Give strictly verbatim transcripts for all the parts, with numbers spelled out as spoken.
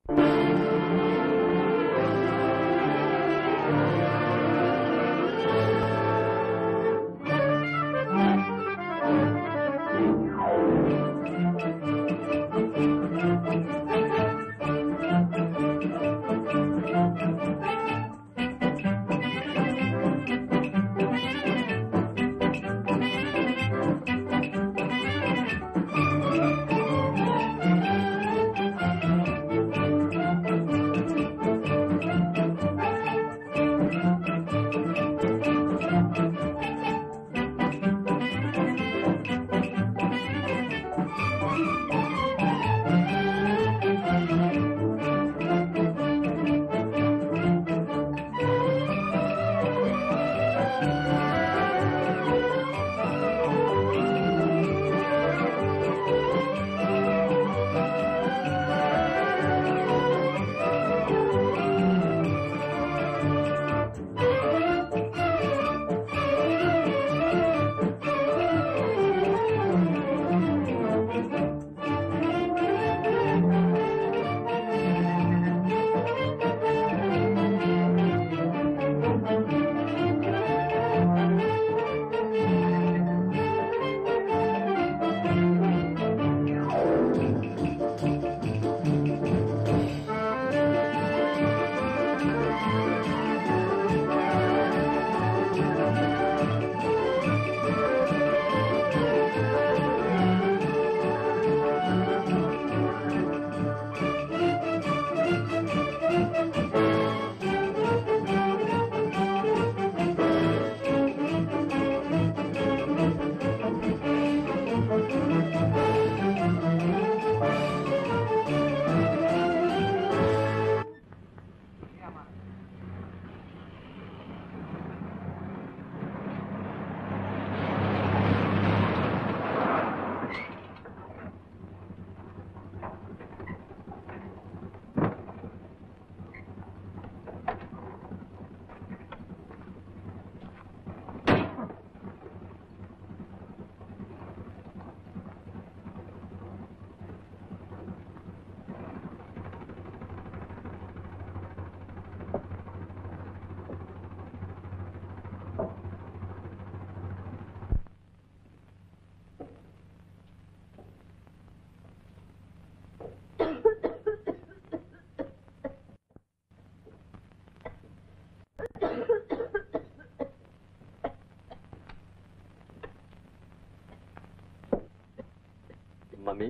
Mummy,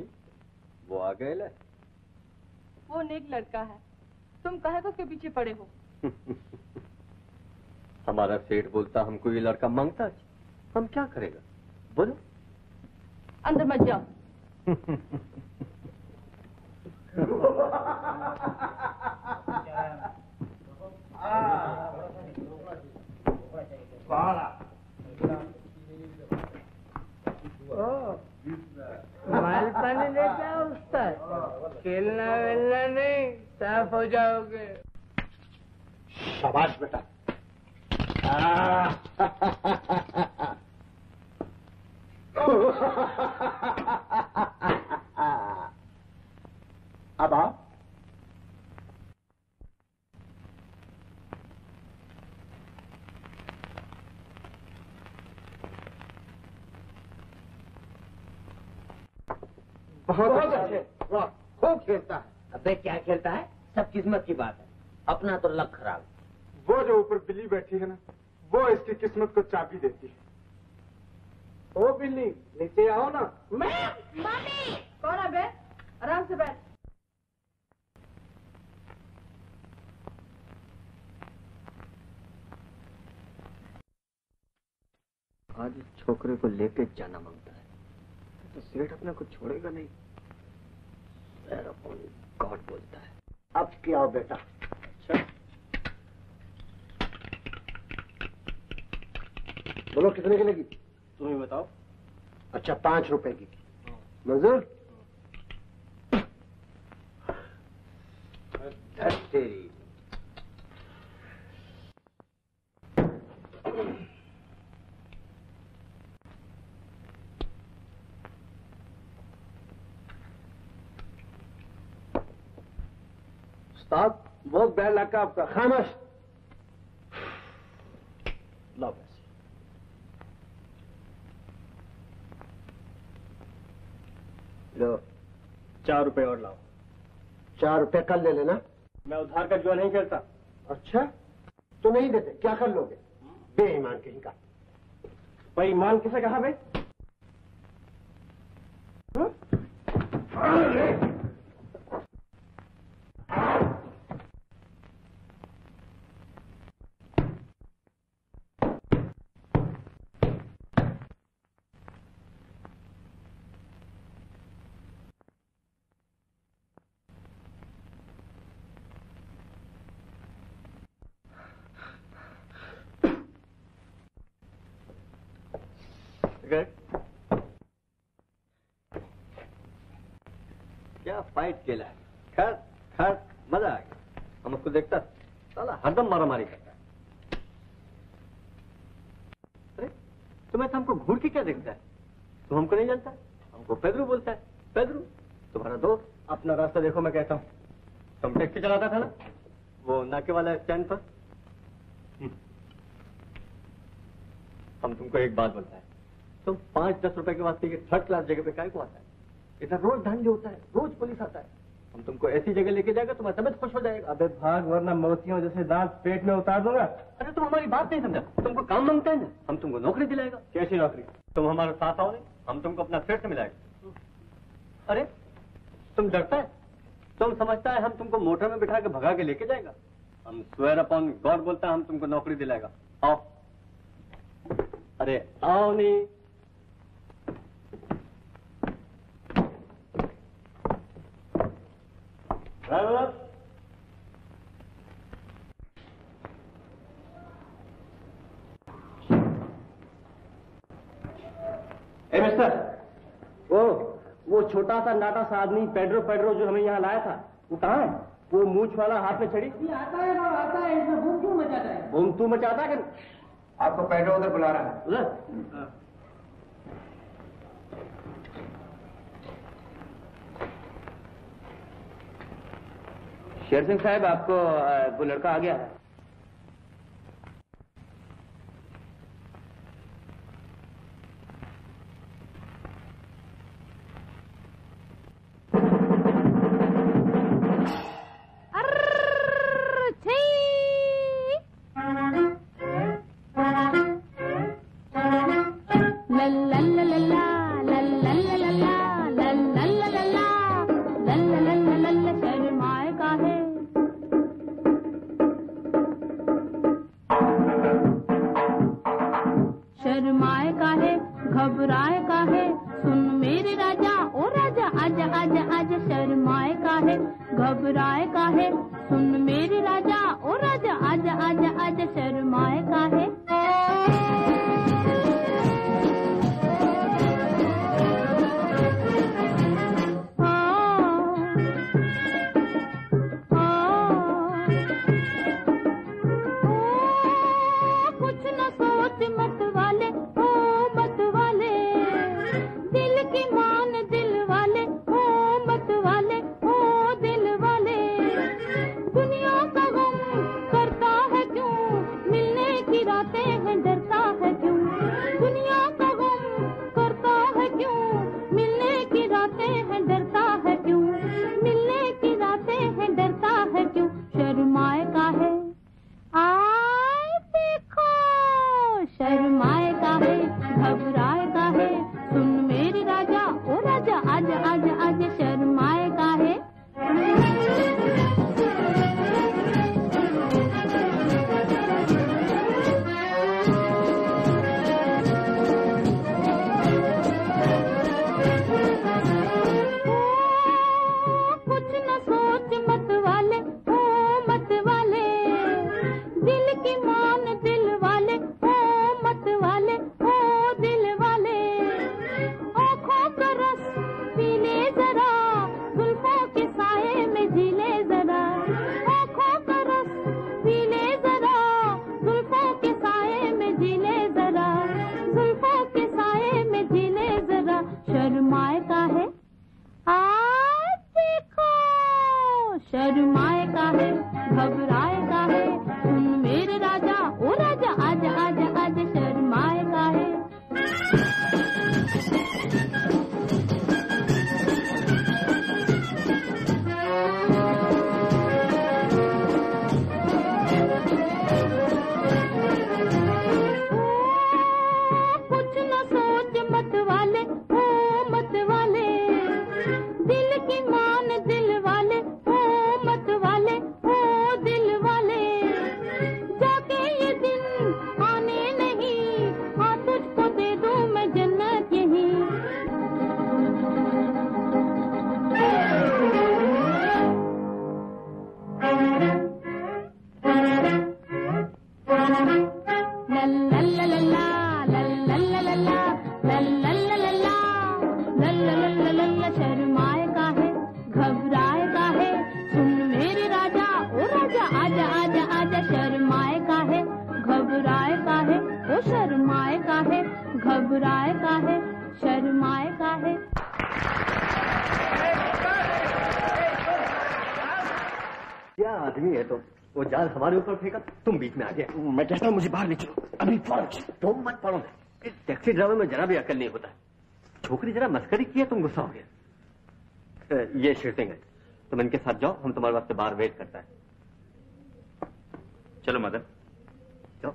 वो आ गए ले? वो नेक लड़का है, तुम काहे को उसके पीछे पड़े हो? हमारा सेठ बोलता हमको ये लड़का मांगता है, हम क्या करेगा? बोलो। अंदर मत जाओ। माल पानी लेके आओ उसका, खेलना वेलना नहीं, साफ हो जाओगे। शाबाश बेटा। अब आओ। बहुत अच्छे, वाह, खूब खेलता है। अबे क्या खेलता है, सब किस्मत की बात है, अपना तो लक खराब। वो जो ऊपर बिल्ली बैठी है ना, वो इसकी किस्मत को चाबी देती है। ओ बिल्ली, नीचे आओ ना। मैं मम्मी कौन है बे? आराम से बैठ। आज इस छोकरे को लेके जाना मांगता है तो सेठ अपने को छोड़ेगा नहीं। गॉड बोलता है। अब क्या हो बेटा? अच्छा बोलो कितने की लगी? तुम ही बताओ। अच्छा पांच रुपए की मंजूर? तेरी उस्ताद बहुत बैड लगा आपका। खामोश। लाओ पैसे। लो चार रुपए और लाओ। चार रुपए कल ले लेना। मैं उधार का जुआ नहीं खेलता। अच्छा तो नहीं देते, क्या कर लोगे? बेईमान कहीं का। बेईमान किसे कहा बे? क्या फाइट खेला है। खैर खैर मजा आ गया। हम उसको देखता साला हरदम मारा मारी करता है। अरे तुम्हें तो हमको घूर के क्या देखता है? तुम हमको नहीं जानता? हमको पेद्रू बोलता है। पेद्रू तुम्हारा दोस्त। अपना रास्ता देखो मैं कहता हूँ। तुम टैक्सी चलाता था ना वो नाके वाला स्टैंड पर। हम तुमको एक बात बोलता है, तुम पांच दस रुपए के वास्ते ये थर्ड क्लास जगह पे काय को आता है? इधर रोज धंधे होता है, रोज पुलिस आता है। हम तुमको ऐसी जगह लेके जाएगा तुम्हारा तबियत खुश हो जाएगा। अबे भाग वरना मोतियों जैसे दांत पेट में उतार दूंगा। अरे तुम हमारी बात नहीं समझा। तुमको काम मांगता है ना, हम तुमको नौकरी दिलाएगा। कैसी नौकरी? तुम हमारे साथ आओ नहीं, हम तुमको अपना सेठ से मिलाएगा। अरे तुम डरता है? तुम समझता है हम तुमको मोटर में बिठा के भगा के लेके जाएगा? हम स्वेयर अपॉन गॉड बोलता है हम तुमको नौकरी दिलाएगा। आओ। अरे आओ नहीं। ड्राइवर ए मिस्टर, वो वो छोटा सा नाटा सा आदमी पेड्रो पेड्रो जो हमें यहाँ लाया था वो कहाँ है? वो मूछ वाला हाथ में छड़ी। ये आता है ना आता है, इसमें बूम क्यों मचाता है? बूम तू मचाता है? आपको पेड्रो उधर बुला रहा है। उधर? शेर सिंह साहब आपको वो लड़का आ गया है। रातें शर्माए का है, घबराए का है, सुन मेरे राजा, ओ राजा आजा आजा आजा, शर्माए का है। कुछ न सोच मत वाले, ओ मत वाले, दिल की मान दिल वाले, ओ मत वाले, ओ दिल वाले, जाके ये दिन आने नहीं, हाँ तुझको दे दूं मैं जन्नत यही। ला ला ला ला ला ला ला ला ला ला ला ला ला ला ला ला ला, शर्माए का है, घबराए का है, सुन मेरे राजा, ओ राजा आजा आजा आजा, शर्माए का है, घबराए का है, ओ शर्माए का है, घबराए का है, शर्माए का है। क्या आदमी है तुम? वो जाल हमारे ऊपर फेंका, तुम बीच में आ गए। मैं कहता हूँ मुझे बाहर ले चलो, अभी फौरन। तुम मत पड़ो, इस टैक्सी ड्राइवर में जरा भी अकल नहीं होता। छोकरी जरा मस्करी किया, तुम गुस्सा हो गया। ये शूटिंग है, तुम इनके साथ जाओ, हम तुम्हारे वास्ते बाहर वेट करता है। चलो मदन, जाओ।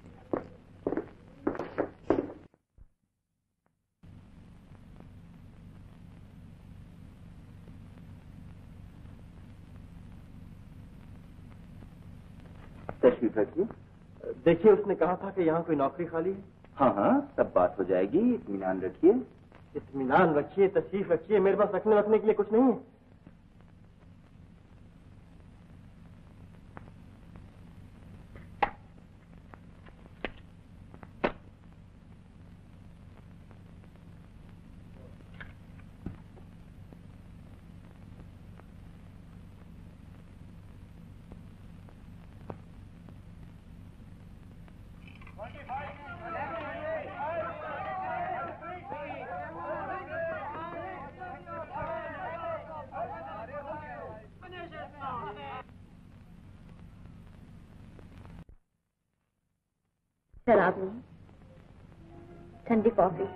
तशरीफ रखिए। देखिए, उसने कहा था कि यहाँ कोई नौकरी खाली है। हाँ हाँ, सब बात हो जाएगी, इत्मीनान रखिए। इत्मीनान रखिए, तशरीफ रखिए, मेरे पास रखने रखने के लिए कुछ नहीं है। शराब नहीं, ठंडी कॉफी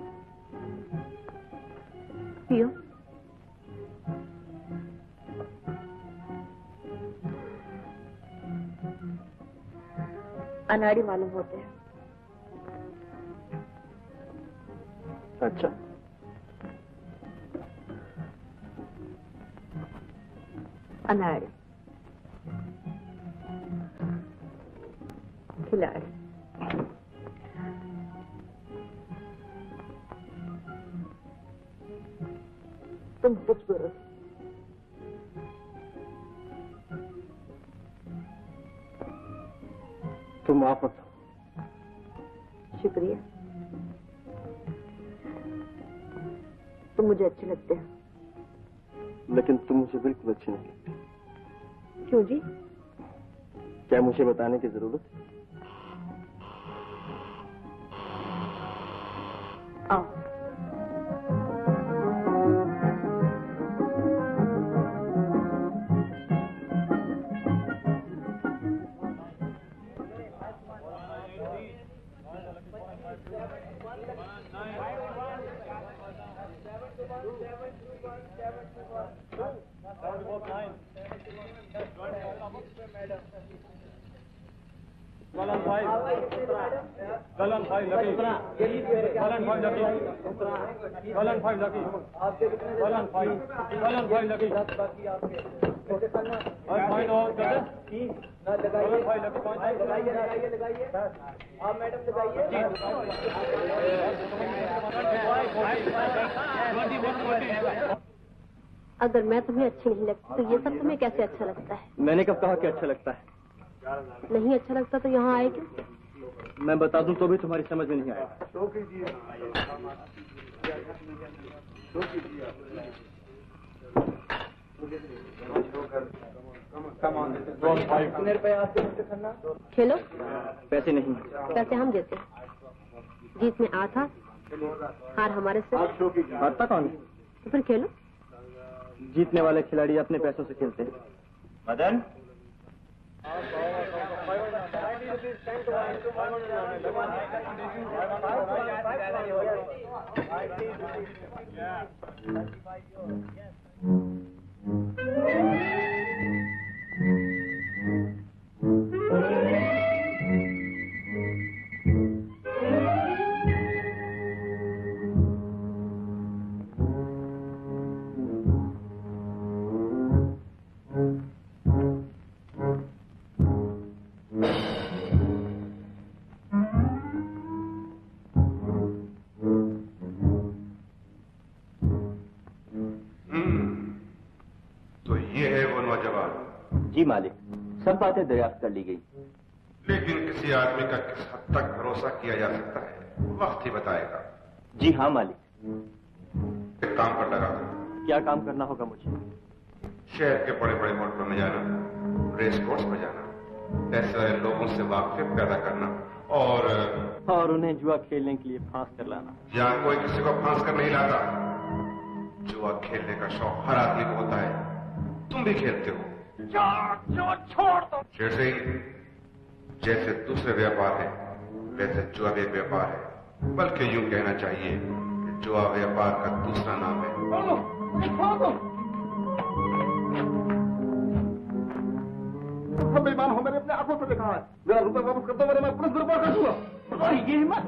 पियो। अनाड़ी मालूम होते हैं। अच्छा, अनाड़ी, खिलाड़ी। तुम खूबसूरत, तुम आफत हो। शुक्रिया, तुम मुझे अच्छे लगते हैं। लेकिन तुम मुझे बिल्कुल अच्छी नहीं लगती। क्यों जी? क्या मुझे बताने की जरूरत है? आओ। Column five. Column five lucky. Column five lucky. Column five lucky. Column five. Column five lucky. और point और कैसे? Column five lucky point. लगाइए लगाइए लगाइए। आप मैडम लगाइए। अगर मैं तुम्हें अच्छी नहीं लगती तो ये सब तुम्हें कैसे अच्छा लगता है? मैंने कब कहा कि अच्छा लगता है? नहीं अच्छा लगता तो यहाँ आए क्यों? मैं बता दूं तो भी तुम्हारी समझ में नहीं आएगा। खेलो। पैसे नहीं। पैसे हम देते हैं। जीत में आठ हार, हार हमारे से। हारता कौन है? तो फिर खेलो। जीतने वाले खिलाड़ी अपने पैसों से खेलते हैं, मदन, जी मालिक, सब बातें दरियाफ्त कर ली गई। लेकिन किसी आदमी का किस हद तक भरोसा किया जा सकता है, वक्त ही बताएगा। जी हाँ मालिक। एक काम कर लगा। क्या काम करना होगा मुझे? शहर के बड़े बड़े होटलों में जाना, रेस कोर्स में जाना, ऐसे लोगों से वाकिफ पैदा करना और और उन्हें जुआ खेलने के लिए फांस कर लाना। यहाँ कोई किसी को फांस कर नहीं लाता। जुआ खेलने का शौक हर आदमी को होता है, तुम भी खेलते हो। छोड़ दो शेर सिंह, जैसे दूसरे व्यापार है वैसे जुआ भी व्यापार है, बल्कि यूं कहना चाहिए कि जुआ व्यापार का दूसरा नाम है। सब बेईमान हो, मैंने अपने आंखों से देखा है। मेरा रुपये वापस कर दो, वरना मैं पुलिस को रिपोर्ट कर दूंगा। ये हिम्मत!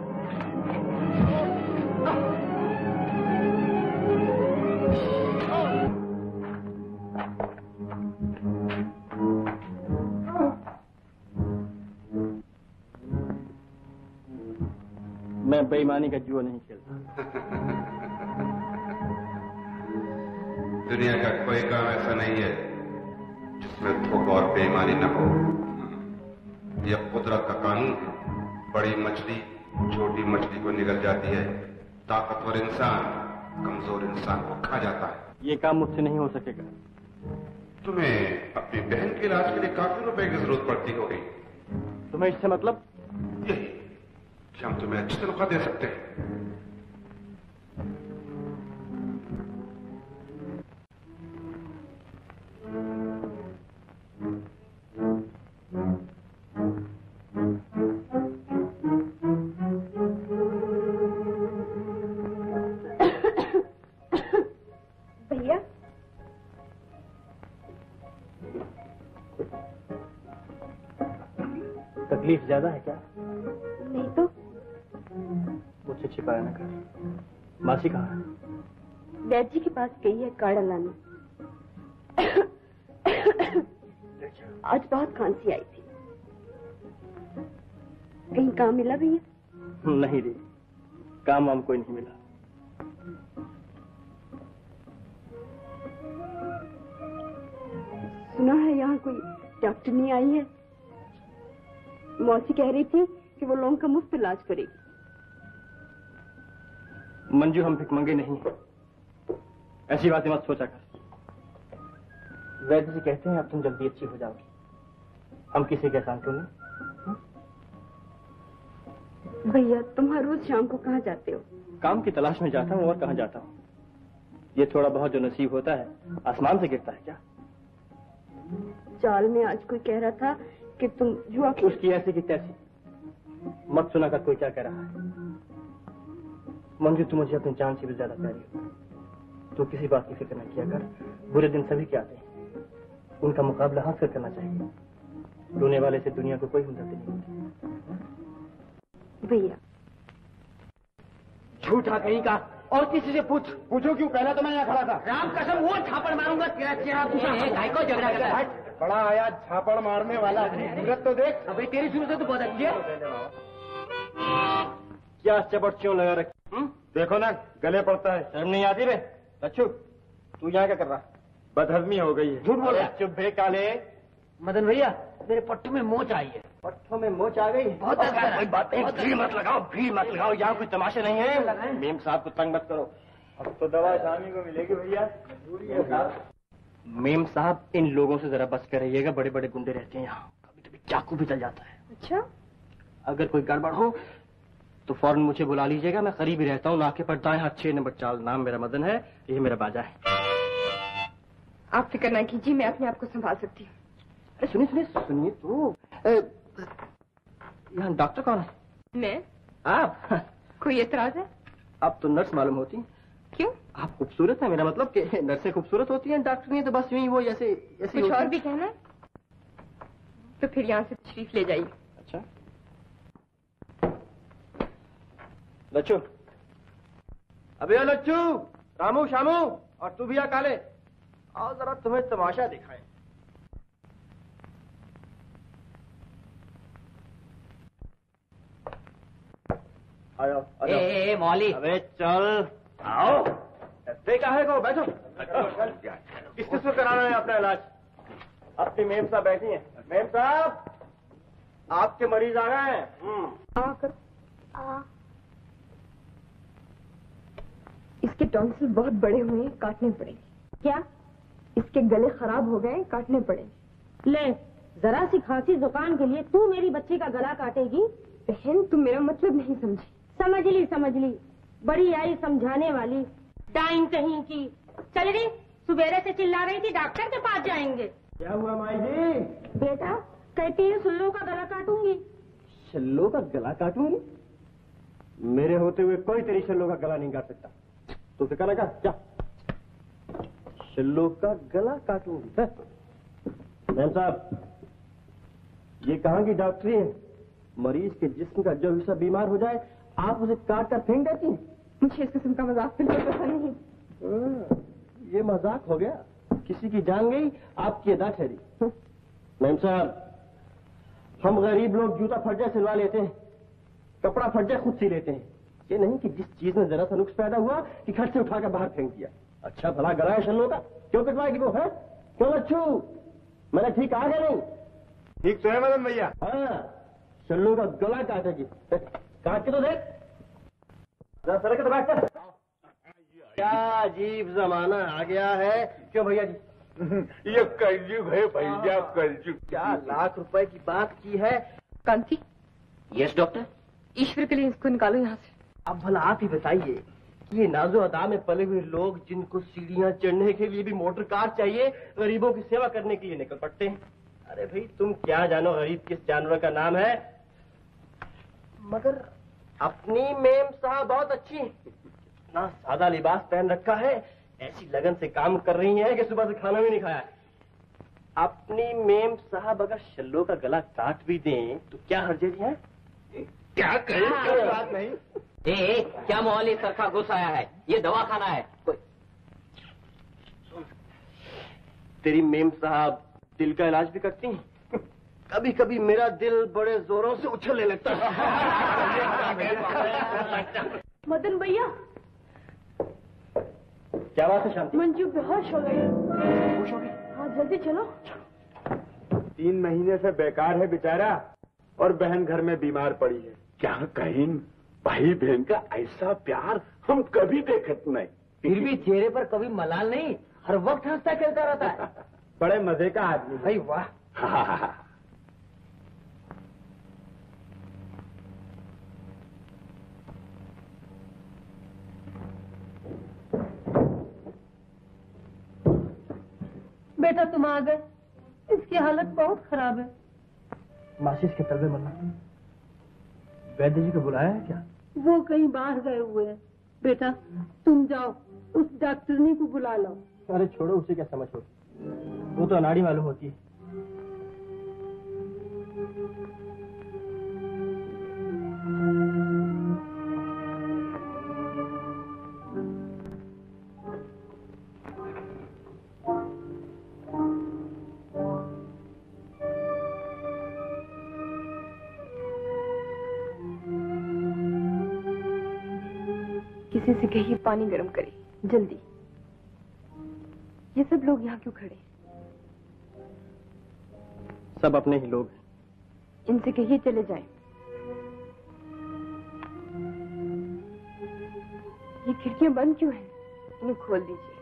मैं बेईमानी का जुआ नहीं खेलता। दुनिया का कोई काम ऐसा नहीं है जिसमें धोखा और बेईमानी न हो। यह कुदरत का कानून है। बड़ी मछली छोटी मछली को निगल जाती है, ताकतवर इंसान कमजोर इंसान को खा जाता है। ये काम मुझसे नहीं हो सकेगा। तुम्हें अपनी बहन के इलाज के लिए काफी रुपए की जरूरत पड़ती होगी। तुम्हें इससे मतलब? यही कि हम तुम्हें अच्छी तनख्वाह दे सकते हैं। भैया, तकलीफ ज्यादा है क्या? नहीं तो। मुझसे छिपाया न कर। मासी कहाँ है? वैद्य जी के पास गई है काढ़ा लाने। आज बहुत खांसी आई थी। कहीं काम मिला भैया? नहीं रे, काम वाम कोई नहीं मिला। सुना है यहाँ कोई डॉक्टर नहीं आई है। मौसी कह रही थी कि वो लोगों का मुफ्त इलाज करेगी। मंजू, हम भिखमंगे नहीं हैं। ऐसी बातें मत सोचा कर। वैद्य जी कहते हैं अब तुम जल्दी अच्छी हो जाओगी। हम किसी के एहसान क्यों नहीं? भैया, तुम हर रोज शाम को कहाँ जाते हो? काम की तलाश में जाता हूँ, और कहाँ जाता हूँ। ये थोड़ा बहुत जो नसीब होता है आसमान से गिरता है क्या? चाल में आज कोई कह रहा था कि तुम जुआ खेल। उसकी ऐसी की तैसी मत सुना कर कोई क्या कह रहा है। मंजू, तू मुझे अपनी जान से भी ज्यादा प्यारी हो। तू किसी बात की फिक्र न किया कर। बुरे दिन सभी के आते हैं, उनका मुकाबला हंस कर करना चाहिए। रोने वाले से दुनिया को कोई हमदर्दी नहीं होती। भैया, झूठा कहीं का, और किसी से पूछ। पूछो क्यों? पहला तो मैं यहाँ खड़ा था। राम कसम, वो छापड़ मारूंगा तेरा चेहरा पूछा। को झगड़ा करता है। बड़ा आया छापड़ मारने वाला। सूरत तो देख। अबे तेरी सूरत तो बहुत अच्छी है। क्या चपट क्यों लगा रखी? देखो ना, गले पड़ता है। शर्म नहीं आती रे? अच्छू, तू यहाँ क्या कर रहा? बदहजमी हो गई है। झूठ बोल रहा है। चुप भे काले। मदन भैया, मेरे पट्टू में मोच आई है। पट्टों में मोच आ गई? बहुत कोई बात नहीं, भीड़ मत लगाओ, भीड़ मत लगाओ। यहाँ कोई तमाशा नहीं है। मेम साहब को तंग मत करो। अब तो दवा शामी को मिलेगी भैया। मेम साहब, इन लोगों से जरा बच कर रहिएगा। बड़े बड़े गुंडे रहते हैं यहाँ, कभी कभी चाकू भी चल जाता है। अच्छा, अगर कोई गड़बड़ हो तो फौरन मुझे बुला लीजिएगा। मैं करीब ही रहता हूँ, नाके पर दाएं हाथ छह नंबर चाल। नाम मेरा मदन है, ये मेरा बाजा है। आप फिक्र ना कीजिए, मैं अपने आप को संभाल सकती हूँ। अरे सुनिए सुनिए सुनिए तो यहाँ डॉक्टर कौन है? मैं। आप? कोई एतराज है? आप तो नर्स मालूम होती हैं। क्यों? आप खूबसूरत है, मेरा मतलब कि नर्सें खूबसूरत होती हैं, डॉक्टर नहीं तो बस यूं ही वो ऐसे ऐसे कुछ और भी कहना है? तो फिर यहाँ से तशरीफ ले जाइए। अच्छा लच्चू, अबे ओ लच्चू, रामू शामू और तू भी आ काले, आओ जरा तुम्हें तमाशा दिखाएं। आओ ए, ए, ए, मौली। अबे चल आओ, डरते काहे को, बैठो। किस किस को कराना है अपना इलाज? अपनी मेम साहब बैठी हैं। मेम साहब, आपके मरीज आ गए हैं। आकर आ इसके टॉन्सिल बहुत बड़े हुए हैं, काटने पड़ेंगे। क्या? इसके गले खराब हो गए, काटने पड़ेंगे। ले, जरा सी खांसी जुकाम के लिए तू मेरी बच्ची का गला काटेगी? बहन तुम मेरा मतलब नहीं समझी। समझ ली समझ ली, बड़ी आई समझाने वाली, टाइम कहीं की। चल रही, सुबेरे से चिल्ला रही थी डॉक्टर के पास जाएंगे। क्या हुआ माई जी? बेटा कहती है सुल्लो का गला काटूंगी। शल्लो का गला काटूंगी? मेरे होते हुए कोई तेरी शल्लो का गला नहीं काट सकता। तो फिर कहना क्या? जा, शल्लो का गला काटूंगी। मैम साहब, ये कहाँ की डॉक्टरी है? मरीज के जिस्म का जो हिस्सा बीमार हो जाए आप उसे काट कर फेंक देती हैं। मुझे इस किस्म का मजाक बिल्कुल पसंद नहीं। ये मजाक हो गया, किसी की जान गई, आपकी अदा ठहरी। मैम साहब, हम गरीब लोग जूता फट जाए सिलवा लेते हैं, कपड़ा फट जाए खुद सी लेते हैं। ये नहीं कि जिस चीज में जरा सा नुक्स पैदा हुआ कि घर से उठाकर बाहर फेंक दिया। अच्छा भला गला है शल्लो का, क्यों कटवाएगी वो? है क्यों लच्छू? मैंने ठीक आ गया नहीं? ठीक तो है मदन भैया। हाँ, शल्लो का गला काटेगी। काट के तो देख, जरा सड़क के तो बैठ कर। क्या अजीब जमाना आ गया है। क्यों भैया जी? ये कलयुग है भैया, कलयुग। क्या लाख रुपए की बात की है। कांति, यस डॉक्टर। ईश्वर के लिए इसको निकालो यहाँ से। अब भला आप ही बताइए कि ये नाजो अदा में पले हुए लोग जिनको सीढ़ियां चढ़ने के लिए भी मोटर कार चाहिए, गरीबों की सेवा करने के लिए निकल पड़ते हैं। अरे भाई तुम क्या जानो गरीब किस जानवर का नाम है। मगर अपनी मेम साहब बहुत अच्छी है, इतना सादा लिबास पहन रखा है, ऐसी लगन से काम कर रही हैं कि सुबह से खाना भी नहीं खाया। अपनी मेम साहब अगर शल्लो का गला काट भी दें तो क्या हर्जे है? क्या करें? कोई बात नहीं। ए, ए, क्या मोहल्ले सरखा घुस आया है? ये दवा खाना है कोई। तेरी मेम साहब दिल का इलाज भी करती हैं। कभी कभी मेरा दिल बड़े जोरों से उछलने लगता है। मदन भैया, क्या बात है शांति? मंजू बेहोश हो गई। खुश हो गई? हाँ जल्दी चलो। तीन महीने से बेकार है बेचारा, और बहन घर में बीमार पड़ी है। क्या कहीं भाई बहन का ऐसा प्यार हम कभी देखत नहीं। फिर भी चेहरे पर कभी मलाल नहीं, हर वक्त हंसता खेलता रहता है। बड़े मजे का आदमी भाई वाह। बेटा तुम आ गए, इसकी हालत बहुत खराब है। माचिस के तलवे मरना। वैद्य जी को बुलाया है क्या? वो कहीं बाहर गए हुए हैं। बेटा तुम जाओ, उस डॉक्टरनी को बुला लो। अरे छोड़ो, उसे क्या समझ होती, वो तो अनाड़ी मालूम होती है। किसी से कहिए पानी गर्म करे जल्दी। ये सब लोग यहाँ क्यों खड़े? सब अपने ही लोग हैं। इनसे कहिए चले जाएं। ये खिड़कियां बंद क्यों हैं? इन्हें खोल दीजिए।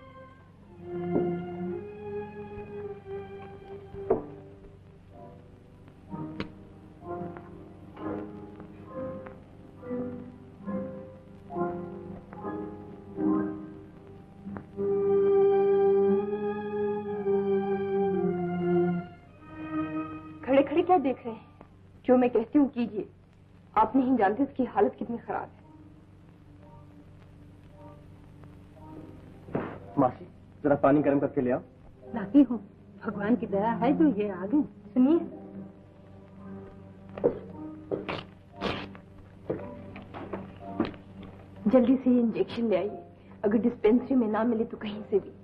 खड़े क्या देख रहे हैं? जो मैं कहती हूँ कीजिए। आप नहीं जानते उसकी हालत कितनी खराब है। मासी, जरा पानी गर्म करके ले आओ। लाती हूँ। भगवान की दया है जो ये आ गई। सुनिए, जल्दी से ये इंजेक्शन ले आइए। अगर डिस्पेंसरी में ना मिले तो कहीं से भी।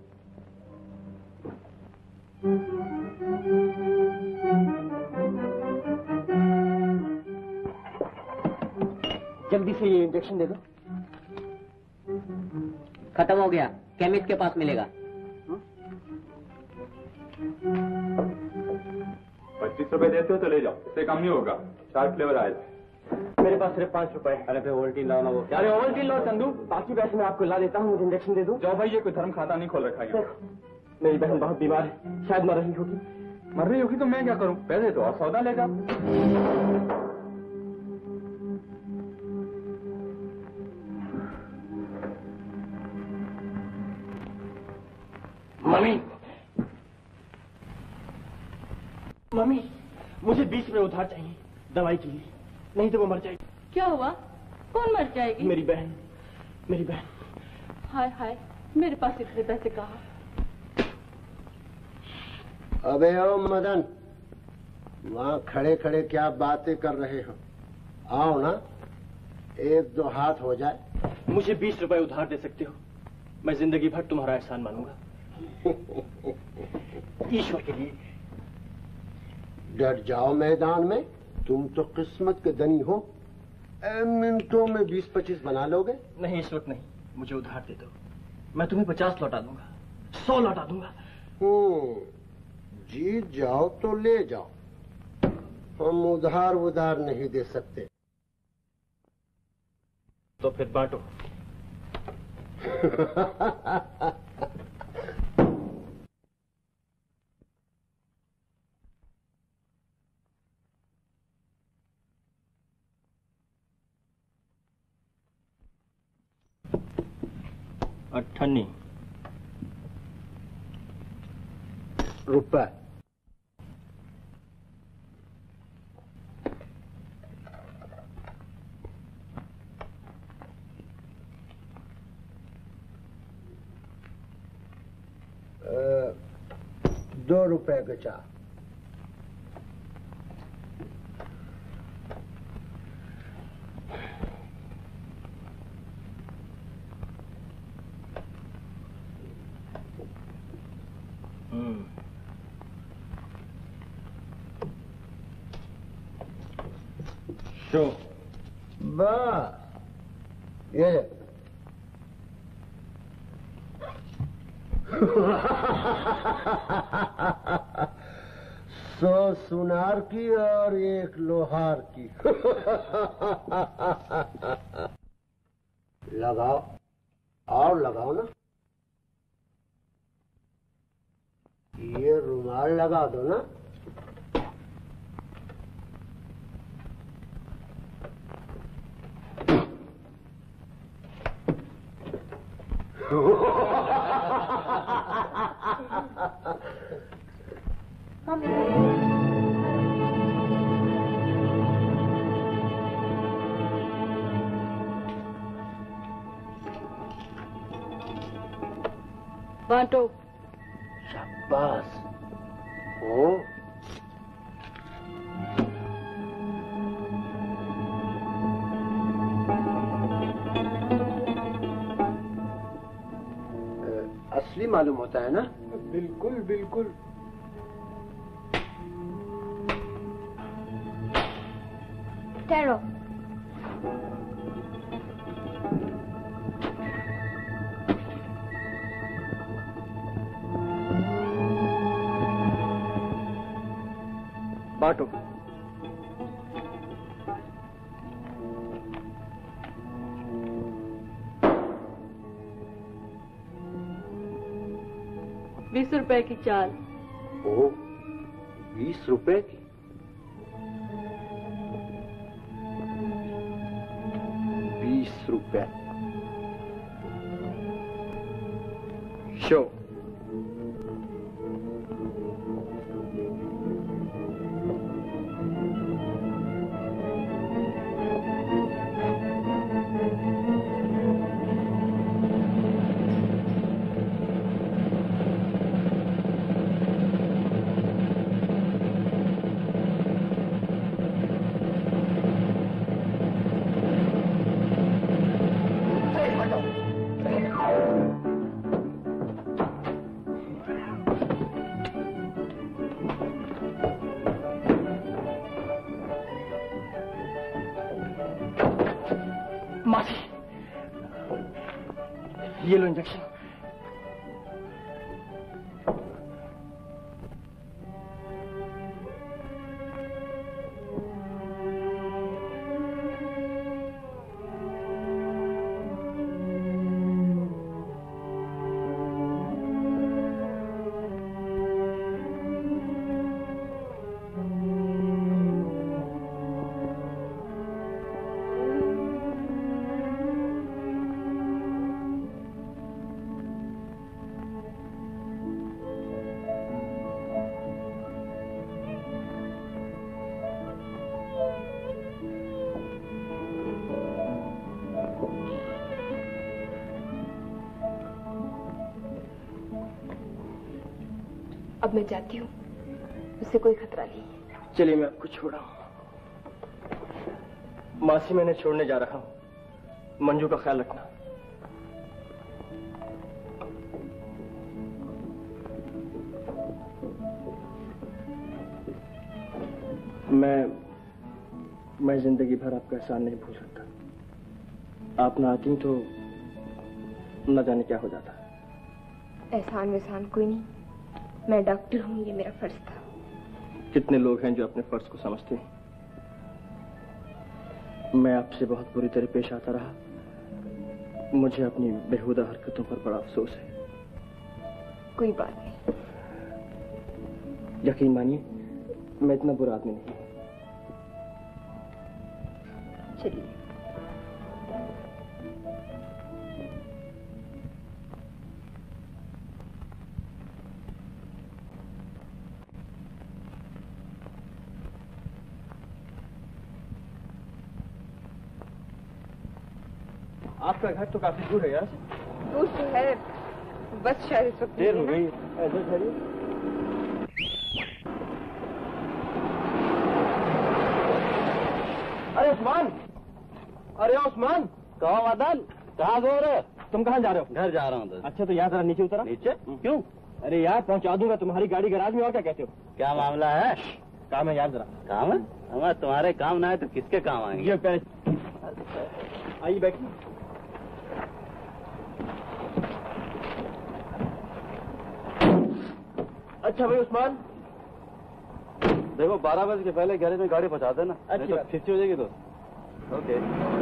जल्दी से ये इंजेक्शन दे दो। खत्म हो गया, केमिस्ट के पास मिलेगा। पच्चीस रुपए देते हो तो ले जाओ, इससे कम नहीं होगा। चार फ्लेवर आए। मेरे पास सिर्फ पाँच रुपए। अरे फिर ओवल्टीन लाओ ना वो। अरे ओवल्टीन लो चंदू। बाकी पैसे मैं आपको ला देता हूँ, मुझे इंजेक्शन दे दो। जाओ भाई, ये कोई धर्म खाता नहीं खोल रखा है यहाँ। मेरी बहन बहुत बीमार है, शायद मर रही होगी। मर रही होगी तो मैं क्या करूँ? पैसे तो और सौदा लेगा। मम्मी, मम्मी, मुझे बीस रुपए उधार चाहिए दवाई के लिए, नहीं तो वो मर जाएगी। क्या हुआ? कौन मर जाएगी? मेरी बहन, मेरी बहन। हाय हाय, मेरे पास इतने पैसे कहाँ? अबे ओ मदन, वहाँ खड़े खड़े क्या बातें कर रहे हो? आओ ना, एक दो हाथ हो जाए। मुझे बीस रुपए उधार दे सकते हो? मैं जिंदगी भर तुम्हारा एहसान मानूंगा। ईश्वर के लिए। डट जाओ मैदान में, तुम तो किस्मत के धनी हो। मिनटों में बीस पच्चीस बना लोगे? नहीं, इस वक्त नहीं, मुझे उधार दे दो। मैं तुम्हें पचास लौटा दूंगा, सौ लौटा दूंगा। हम्म, जीत जाओ तो ले जाओ, हम उधार उधार नहीं दे सकते। तो फिर बांटो। अठन्नी रुपए। दो रुपए के चार। शो बस ये सौ सुनार की और एक लोहार की। लगाओ और लगाओ ना, ये रुमाल लगा दो ना। बांटो। शाबाश। ओ असली मालूम होता है ना? बिल्कुल बिल्कुल। ठहरो। बांटो। बीस रुपए की चाल। ओ, बीस रुपए की? बीस रुपए। शो। ये लो इंजेक्शन। अब मैं जाती हूँ, उससे कोई खतरा नहीं। चलिए मैं आपको छोड़ा हूँ। मासी मैंने छोड़ने जा रहा हूँ, मंजू का ख्याल रखना। मैं मैं जिंदगी भर आपका एहसान नहीं भूल सकता। आप ना आती तो न जाने क्या हो जाता। एहसान वहसान कोई नहीं, मैं डॉक्टर हूँ, ये मेरा फर्ज था। कितने लोग हैं जो अपने फर्ज को समझते हैं। मैं आपसे बहुत बुरी तरह पेश आता रहा, मुझे अपनी बेहुदा हरकतों पर बड़ा अफसोस है। कोई बात नहीं। यकीन मानिए मैं इतना बुरा आदमी नहीं हूँ। चलिए। आपका घर तो काफी दूर है यार। दूर तो है, बस शायद इस वक्त देर हो गई। ऐसे ठहरिए। अरे उस्मान, अरे उस्मान। कहो मदन, कहाँ गो रहे? तुम कहाँ जा रहे हो? घर जा रहा हूँ। अच्छा तो यहाँ जरा नीचे उतरा। नीचे क्यों? अरे यार पहुँचा दूंगा तुम्हारी गाड़ी गैराज में, और क्या कहते हो? क्या मामला है? काम है यार जरा। काम है? हमारे तुम्हारे काम ना है तो किसके काम आएंगे? ये पहले आइए बैठिए। अच्छा भाई उस्मान, देखो बारह बजे के पहले गैरेज में गाड़ी पहुंचा देना। अच्छी तो बात। फिफ्टी हो जाएगी तो ओके।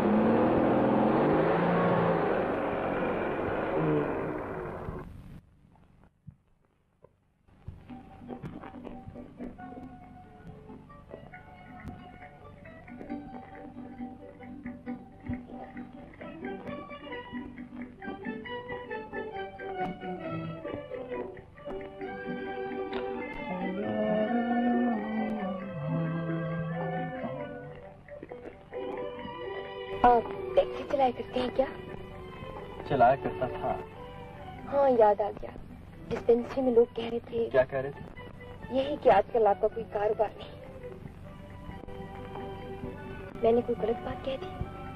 आप टैक्सी चलाया करते हैं क्या? चलाया करता था। हाँ याद आ गया, डिस्पेंसरी में लोग कह रहे थे। क्या कह रहे थे? यही कि आजकल आपका कोई कारोबार नहीं। मैंने कोई गलत बात कह दी?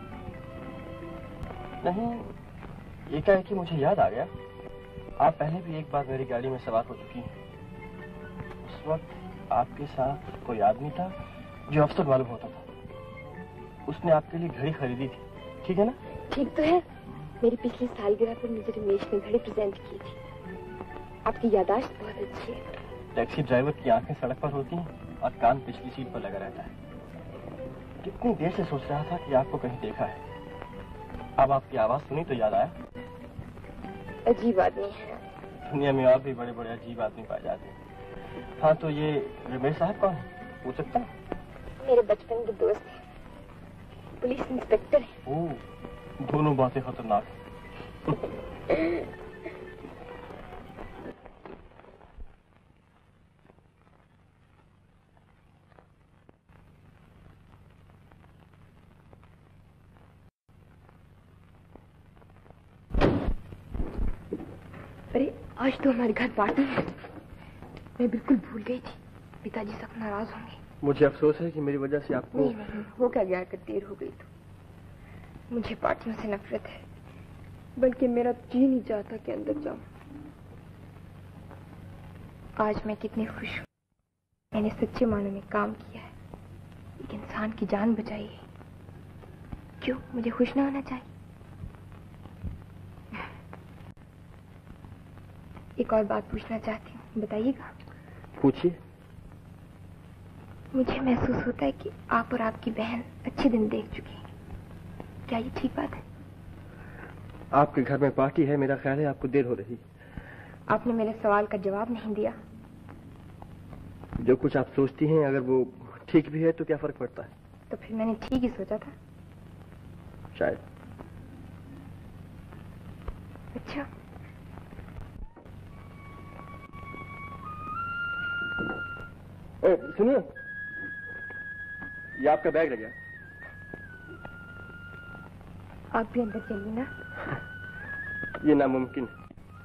नहीं, ये क्या है कि मुझे याद आ गया, आप पहले भी एक बार मेरी गाड़ी में सवार हो चुकी हैं। उस वक्त आपके साथ कोई आदमी था जो अफसर मालूम होता था। उसने आपके लिए घड़ी खरीदी थी, ठीक है ना? ठीक तो है। मेरी पिछली सालगिरह पर मुझे रमेश ने घड़ी प्रेजेंट की थी। आपकी याददाश्त बहुत अच्छी है। टैक्सी ड्राइवर की आंखें सड़क पर होती हैं और कान पिछली सीट पर लगा रहता है। कितनी देर से सोच रहा था कि आपको कहीं देखा है। अब आपकी आवाज सुनी तो याद आया। अजीब आदमी है। दुनिया में और भी बड़े बड़े अजीब आदमी पाए जाते हैं। हाँ तो ये रमेश साहब कौन है, पूछ सकता हूँ? मेरे बचपन के दोस्त हैं, पुलिस इंस्पेक्टर है। ओह, दोनों बातें खतरनाक हैं। अरे आज तो हमारे घर पार्टी है। मैं बिल्कुल भूल गई थी, पिताजी सख्त नाराज होंगे। मुझे अफसोस है कि मेरी वजह से आपको। नहीं नहीं, हो क्या गया कर देर हो गई तो। मुझे पार्टियों से नफरत है, बल्कि मेरा जी नहीं चाहता कि अंदर जाऊं। आज मैं कितनी खुश हूं, मैंने सच्चे मानों में काम किया है, एक इंसान की जान बचाई है। क्यों मुझे खुश ना होना चाहिए? एक और बात पूछना चाहती हूँ, बताइएगा। पूछिए। मुझे महसूस होता है कि आप और आपकी बहन अच्छे दिन देख चुकी हैं। क्या ये ठीक बात है? आपके घर में पार्टी है, मेरा ख्याल है आपको देर हो रही। आपने मेरे सवाल का जवाब नहीं दिया। जो कुछ आप सोचती हैं अगर वो ठीक भी है तो क्या फर्क पड़ता है? तो फिर मैंने ठीक ही सोचा था। शायद। अच्छा। ए, सुनिए, ये आपका बैग लग गया। आप भी अंदर चलिए ना। ये नामुमकिन है।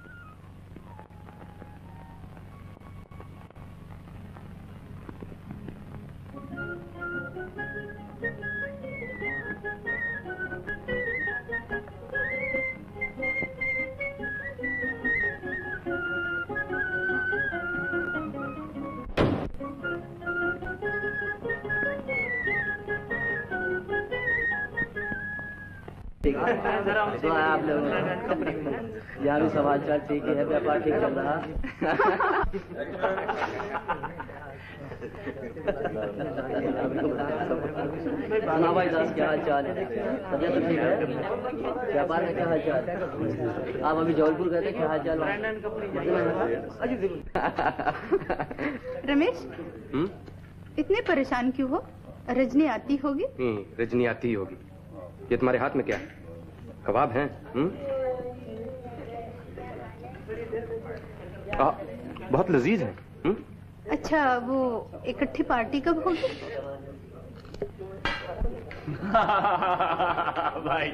तो आप लोग यहाँ भी सवाल चाल ठीक है, व्यापार ठीक चल रहा। हाँ भाई दास, क्या हाल चाल है? तबियत तो ठीक है? व्यापार में क्या हाल चाल? आप अभी जौनपुर गए थे, क्या हाल चाल? रमेश, इतने परेशान क्यों हो? रजनी आती होगी? रजनी आती ही होगी। ये तुम्हारे हाथ में क्या है? कबाब हैं? आ, बहुत लजीज हैं। हुँ? अच्छा, वो इकट्ठी पार्टी कब होगी? भाई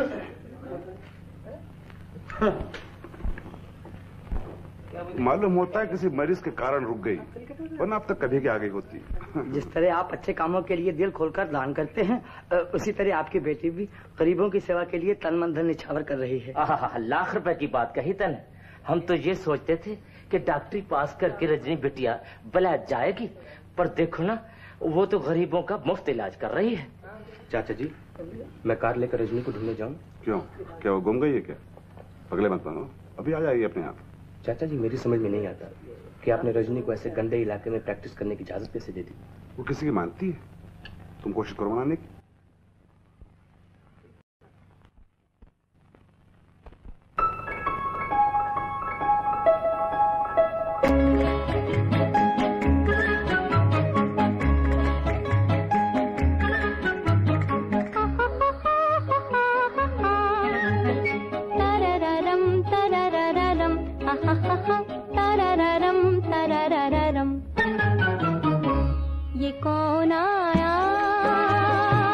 मालूम होता है किसी मरीज के कारण रुक गई, वरना अब तक कभी के आगे होती। जिस तरह आप अच्छे कामों के लिए दिल खोलकर दान करते हैं, उसी तरह आपकी बेटी भी गरीबों की सेवा के लिए तन मन धन निछावर कर रही है। लाख रुपए की बात कही तन। हम तो ये सोचते थे कि डॉक्टरी पास करके रजनी बिटिया बला जाएगी, पर देखो ना, वो तो गरीबों का मुफ्त इलाज कर रही है। चाचा जी, मैं कार लेकर रजनी को ढूंढने जाऊं? क्यों, क्या वो गुम गई है क्या? पगले मत बनो, अभी आ जाएगी अपने आप। चाचा जी, मेरी समझ में नहीं आता कि आपने रजनी को ऐसे गंदे इलाके में प्रैक्टिस करने की इजाजत कैसे दे दी? वो किसी की मानती है? तुम कोशिश करो मनाने की। ये कौन आया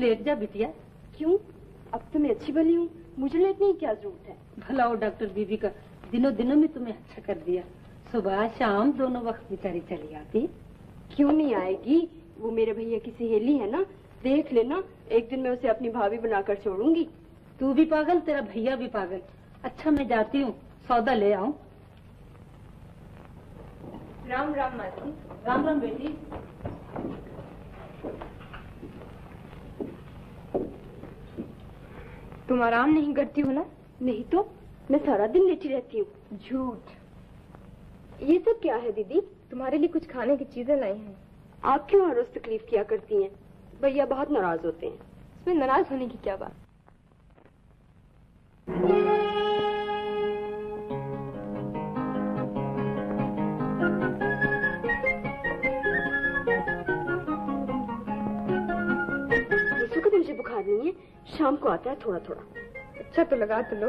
लेट जा बिटिया। क्यों? अब तो मैं अच्छी भली हूँ, मुझे लेटने की क्या जरूरत है? भला वो डॉक्टर बीबी का दिनों दिनों में तुम्हें अच्छा कर दिया। सुबह शाम दोनों वक्त बेचारी चली आती। क्यों नहीं आएगी? वो मेरे भैया की सहेली है ना, देख लेना, एक दिन मैं उसे अपनी भाभी बनाकर छोड़ूंगी। तू भी पागल, तेरा भैया भी पागल। अच्छा मैं जाती हूँ, सौदा ले आऊं। राम राम मासी। राम राम बेटी। तुम आराम नहीं करती हो ना? नहीं तो मैं सारा दिन लेटी रहती हूँ। झूठ। ये सब क्या है दीदी? तुम्हारे लिए कुछ खाने की चीजें लाई हैं। आप क्यों हर रोज तकलीफ किया करती हैं? भैया बहुत नाराज होते हैं। इसमें नाराज होने की क्या बात? मुझे बुखार नहीं है, शाम को आता है थोड़ा थोड़ा। अच्छा तो लगा तो लो।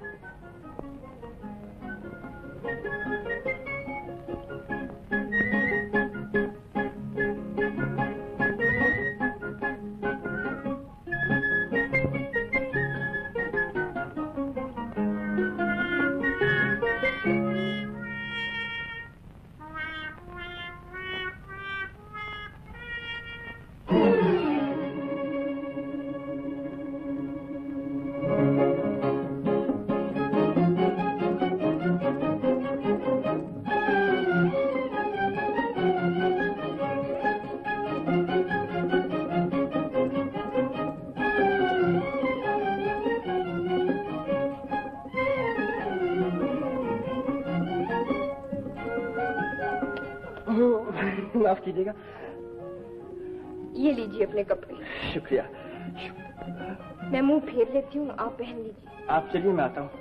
माफ कीजिएगा। ये लीजिए अपने कपड़े। शुक्रिया। मैं मुंह फेर लेती हूँ, आप पहन लीजिए। आप चलिए, मैं आता हूँ।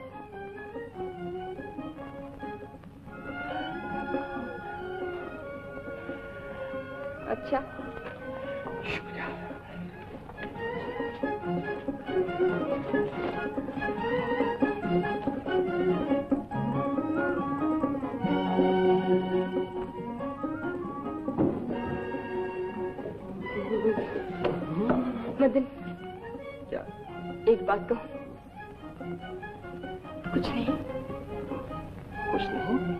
अच्छा शुक्रिया। मदन, क्या? एक बात कहूँ? कुछ नहीं। कुछ नहीं?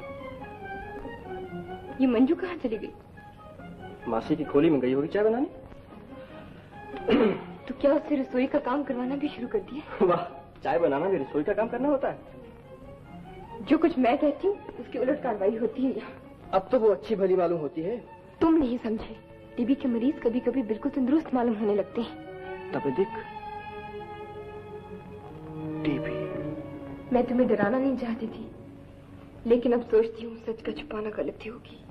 ये मंजू कहाँ चली गई? मासी की खोली में गई होगी चाय बनाने। तो क्या उससे रसोई का काम करवाना भी शुरू कर दिया? वाह, चाय बनाना भी रसोई का काम करना होता है। जो कुछ मैं कहती हूँ उसकी उलट कार्रवाई होती है यहाँ। अब तो वो अच्छी भली मालूम होती है। तुम नहीं समझे, टीबी के मरीज कभी कभी बिल्कुल तंदुरुस्त मालूम होने लगते हैं। तपेदिक, टीबी। मैं तुम्हें डराना नहीं चाहती थी, लेकिन अब सोचती हूँ सच का छुपाना गलती होगी।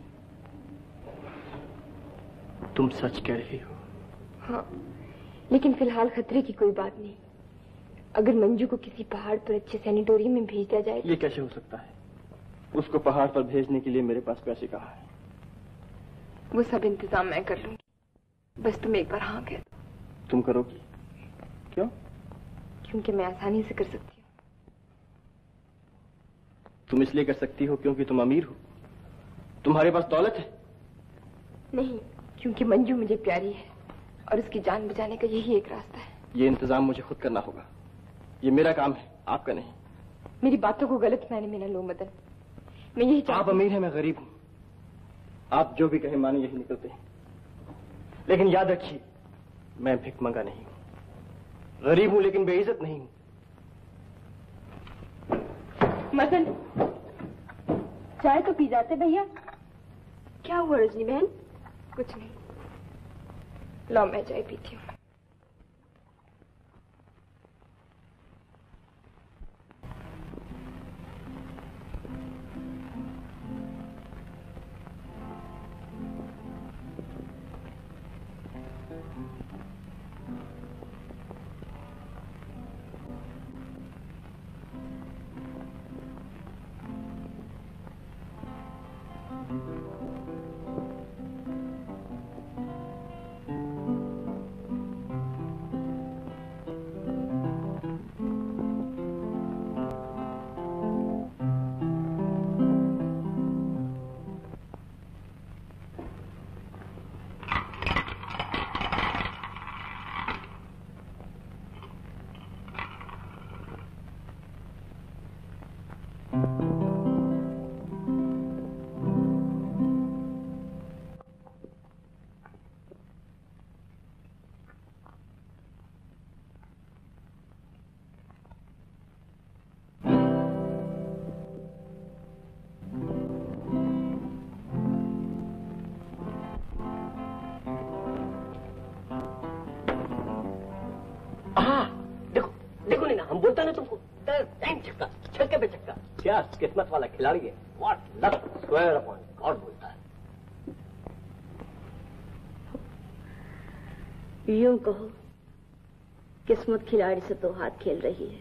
तुम सच कह रही हो? हाँ, लेकिन फिलहाल खतरे की कोई बात नहीं। अगर मंजू को किसी पहाड़ पर अच्छे सैनिटोरियम में भेज दिया जाए। ये कैसे हो सकता है? उसको पहाड़ पर भेजने के लिए मेरे पास पैसे कहाँ हैं? वो सब इंतजाम मैं कर लूंगी, बस तुम एक बार हाँ कह दो। तुम करोगी? क्यों? क्योंकि मैं आसानी से कर सकती हूँ। तुम इसलिए कर सकती हो क्योंकि तुम अमीर हो? तुम्हारे पास दौलत है? नहीं, क्योंकि मंजू मुझे प्यारी है और उसकी जान बचाने का यही एक रास्ता है। ये इंतजाम मुझे खुद करना होगा। ये मेरा काम है, आपका नहीं। मेरी बातों को गलत मायने में न लो मदन। मैं यही चाहती। आप अमीर हैं, मैं गरीब हूँ। आप जो भी कहें माने यही निकलते हैं। लेकिन याद रखिए, मैं भिखमंगा नहीं हूँ। गरीब हूँ लेकिन बेइज्जत नहीं हूँ। मदन, चाय तो पी जाते भैया। क्या हुआ रजनी बहन? कुछ नहीं। लो मैं चाय पीती हूँ। हम बोलते ना तुमको, टाइम छक्का, छक्के पे छक्का। क्या किस्मत वाला खिलाड़ी है, what luck, swear upon God बोलता है। यूं कहो, किस्मत खिलाड़ी से तो हाथ खेल रही है।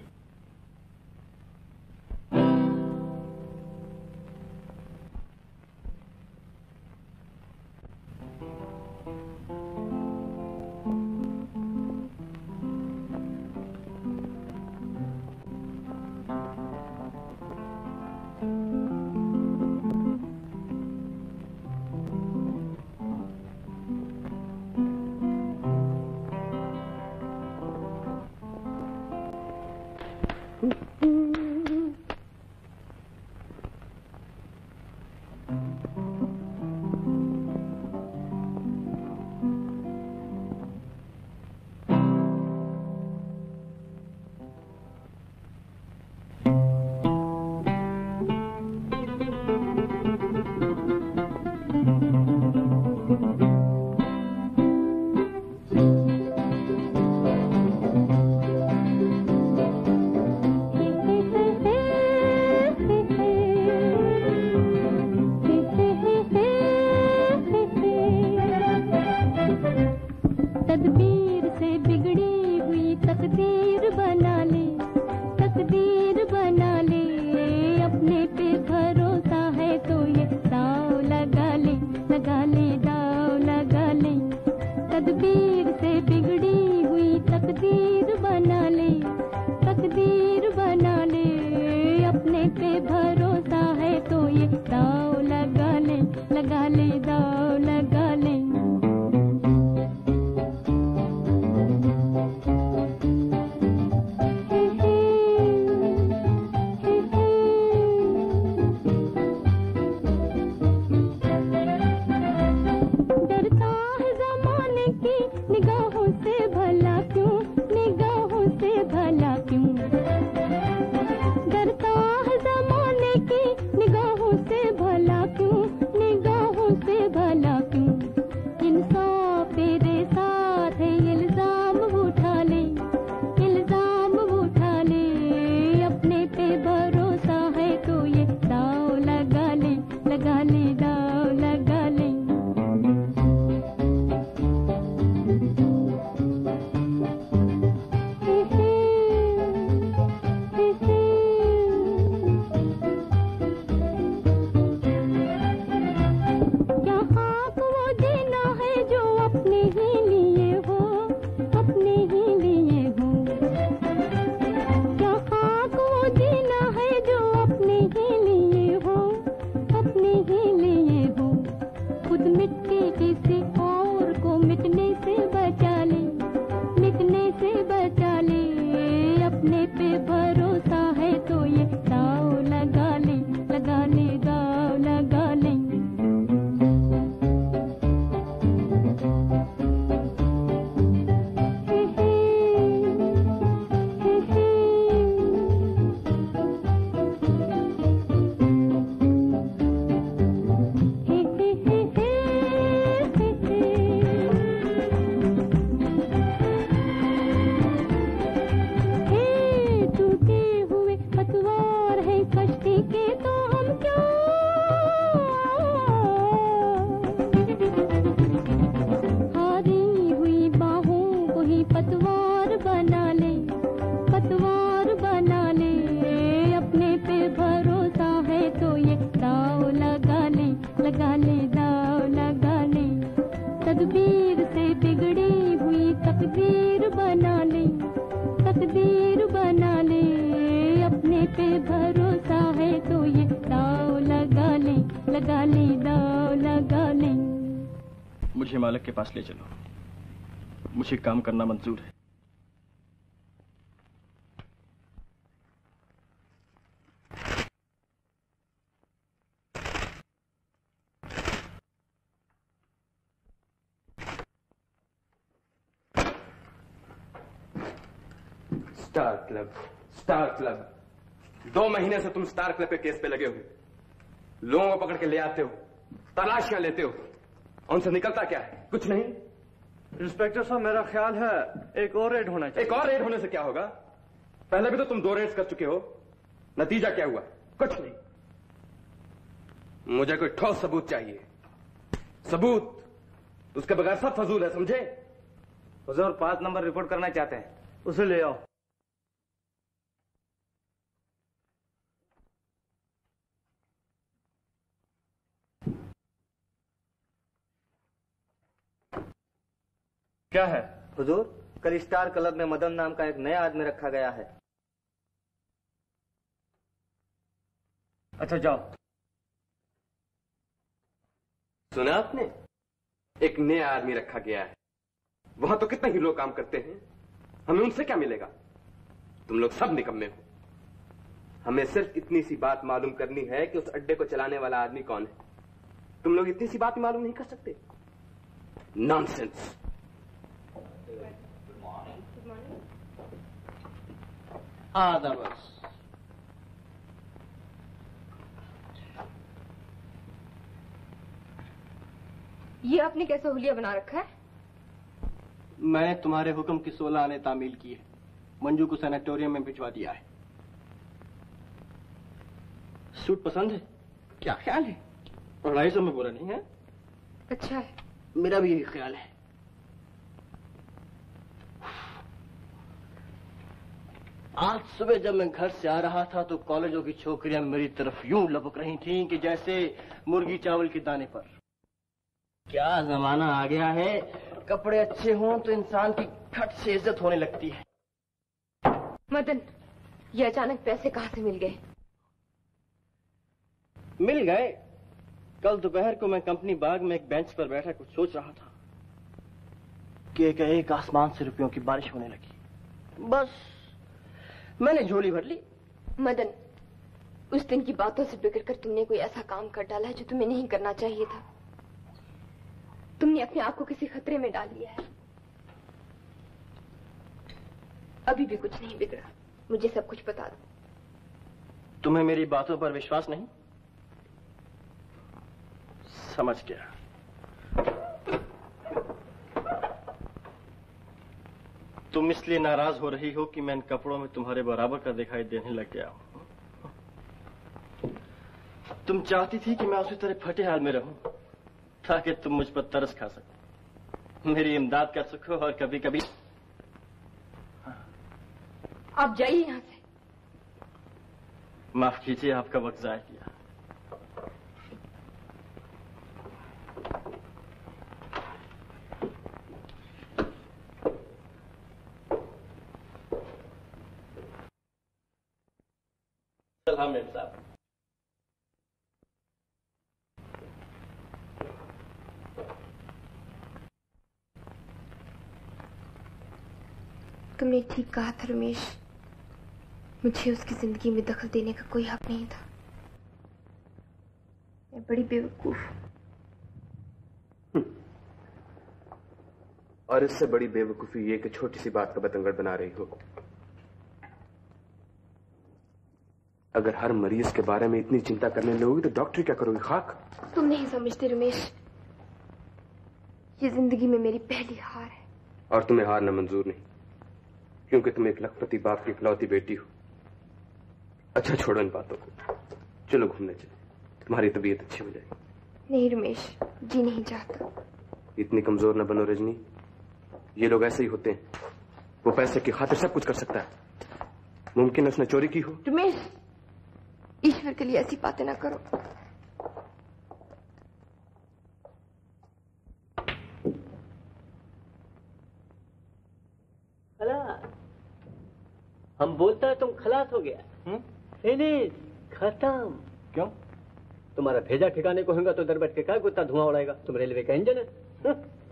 मुझे मालिक के पास ले चलो, मुझे काम करना मंजूर है। स्टार क्लब, स्टार क्लब, दो महीने से तुम स्टार क्लब के केस पे लगे हो, लोगों को पकड़ के ले आते हो, तलाशियां लेते हो, उनसे निकलता क्या है? कुछ नहीं। इंस्पेक्टर साहब, मेरा ख्याल है एक और रेड होना चाहिए। एक और रेड होने से क्या होगा? पहले भी तो तुम दो रेस कर चुके हो, नतीजा क्या हुआ? कुछ नहीं। मुझे कोई ठोस सबूत चाहिए, सबूत। उसके बगैर सब फजूल है, समझे? हुजूर पांच नंबर रिपोर्ट करना चाहते हैं, उसे ले आओ। क्या है? हुजूर, कल स्टार क्लब में मदन नाम का एक नया आदमी रखा गया है। अच्छा जाओ। सुना आपने? एक नया आदमी रखा गया है। वहां तो कितने ही लोग काम करते हैं, हमें उनसे क्या मिलेगा? तुम लोग सब निकम्मे हो। हमें सिर्फ इतनी सी बात मालूम करनी है कि उस अड्डे को चलाने वाला आदमी कौन है। तुम लोग इतनी सी बात मालूम नहीं कर सकते? नॉनसेंस। आधा बस। ये आपने कैसा हुलिया बना रखा है? मैंने तुम्हारे हुक्म की सोलह आने तामील की है, मंजू को सैनिटोरियम में भिजवा दिया है। सूट पसंद है? क्या ख्याल है? अढ़ाई सौ में बुरा नहीं है? अच्छा है। मेरा भी यही ख्याल है। आज सुबह जब मैं घर से आ रहा था तो कॉलेजों की छोकरियां मेरी तरफ यूं लपक रही थीं कि जैसे मुर्गी चावल के दाने पर। क्या जमाना आ गया है, कपड़े अच्छे हों तो इंसान की खट से इज्जत होने लगती है। मदन, ये अचानक पैसे कहाँ से मिल गए? मिल गए। कल दोपहर को मैं कंपनी बाग में एक बेंच पर बैठा कुछ सोच रहा था कि एक, एक आसमान से रुपयों की बारिश होने लगी। बस मैंने झोली भर ली। मदन, उस दिन की बातों से बिगड़ कर तुमने कोई ऐसा काम कर डाला है जो तुम्हें नहीं करना चाहिए था। तुमने अपने आप को किसी खतरे में डाल लिया है। अभी भी कुछ नहीं बिगड़ा, मुझे सब कुछ बता दो। तुम्हें मेरी बातों पर विश्वास नहीं? समझ गया। तुम इसलिए नाराज हो रही हो कि मैं इन कपड़ों में तुम्हारे बराबर का दिखाई देने लग गया हूं। तुम चाहती थी कि मैं उसी तरह फटे हाल में रहूं ताकि तुम मुझ पर तरस खा सको, मेरी इमदाद कर सको और कभी कभी। आप जाइए यहां से। माफ कीजिए, आपका वक्त जाया किया। सलाम मेम साहब। तुमने ठीक कहा था रमेश, मुझे उसकी जिंदगी में दखल देने का कोई हक नहीं था। मैं बड़ी बेवकूफ हूं। और इससे बड़ी बेवकूफी ये कि छोटी सी बात का बतंगड़ बना रही हो। अगर हर मरीज के बारे में इतनी चिंता करने लगोगी तो डॉक्टर क्या करोगी? खाक। तुम नहीं समझते रमेश, ये जिंदगी में मेरी पहली हार है। और तुम्हें हारना मंजूर नहीं, क्योंकि तुम एक लखपति बाप की इकलौती बेटी हो। अच्छा छोड़ो इन बातों को, चलो घूमने चले, तुम्हारी तबीयत अच्छी हो जाएगी। नहीं रमेश, जी नहीं चाहता। इतनी कमजोर न बनो रजनी, ये लोग ऐसे ही होते हैं। वो पैसे की खातिर सब कुछ कर सकता है। मुमकिन है उसने चोरी की हो। रमेश, ईश्वर के लिए ऐसी बातें ना करो। खलास। हम बोलता है तुम खलास हो गया। फिनिश, खत्म। क्यों? तुम्हारा भेजा ठिकाने को होगा तो दर बैठ के क्या कुत्ता धुआं उड़ाएगा? तुम रेलवे का इंजन है।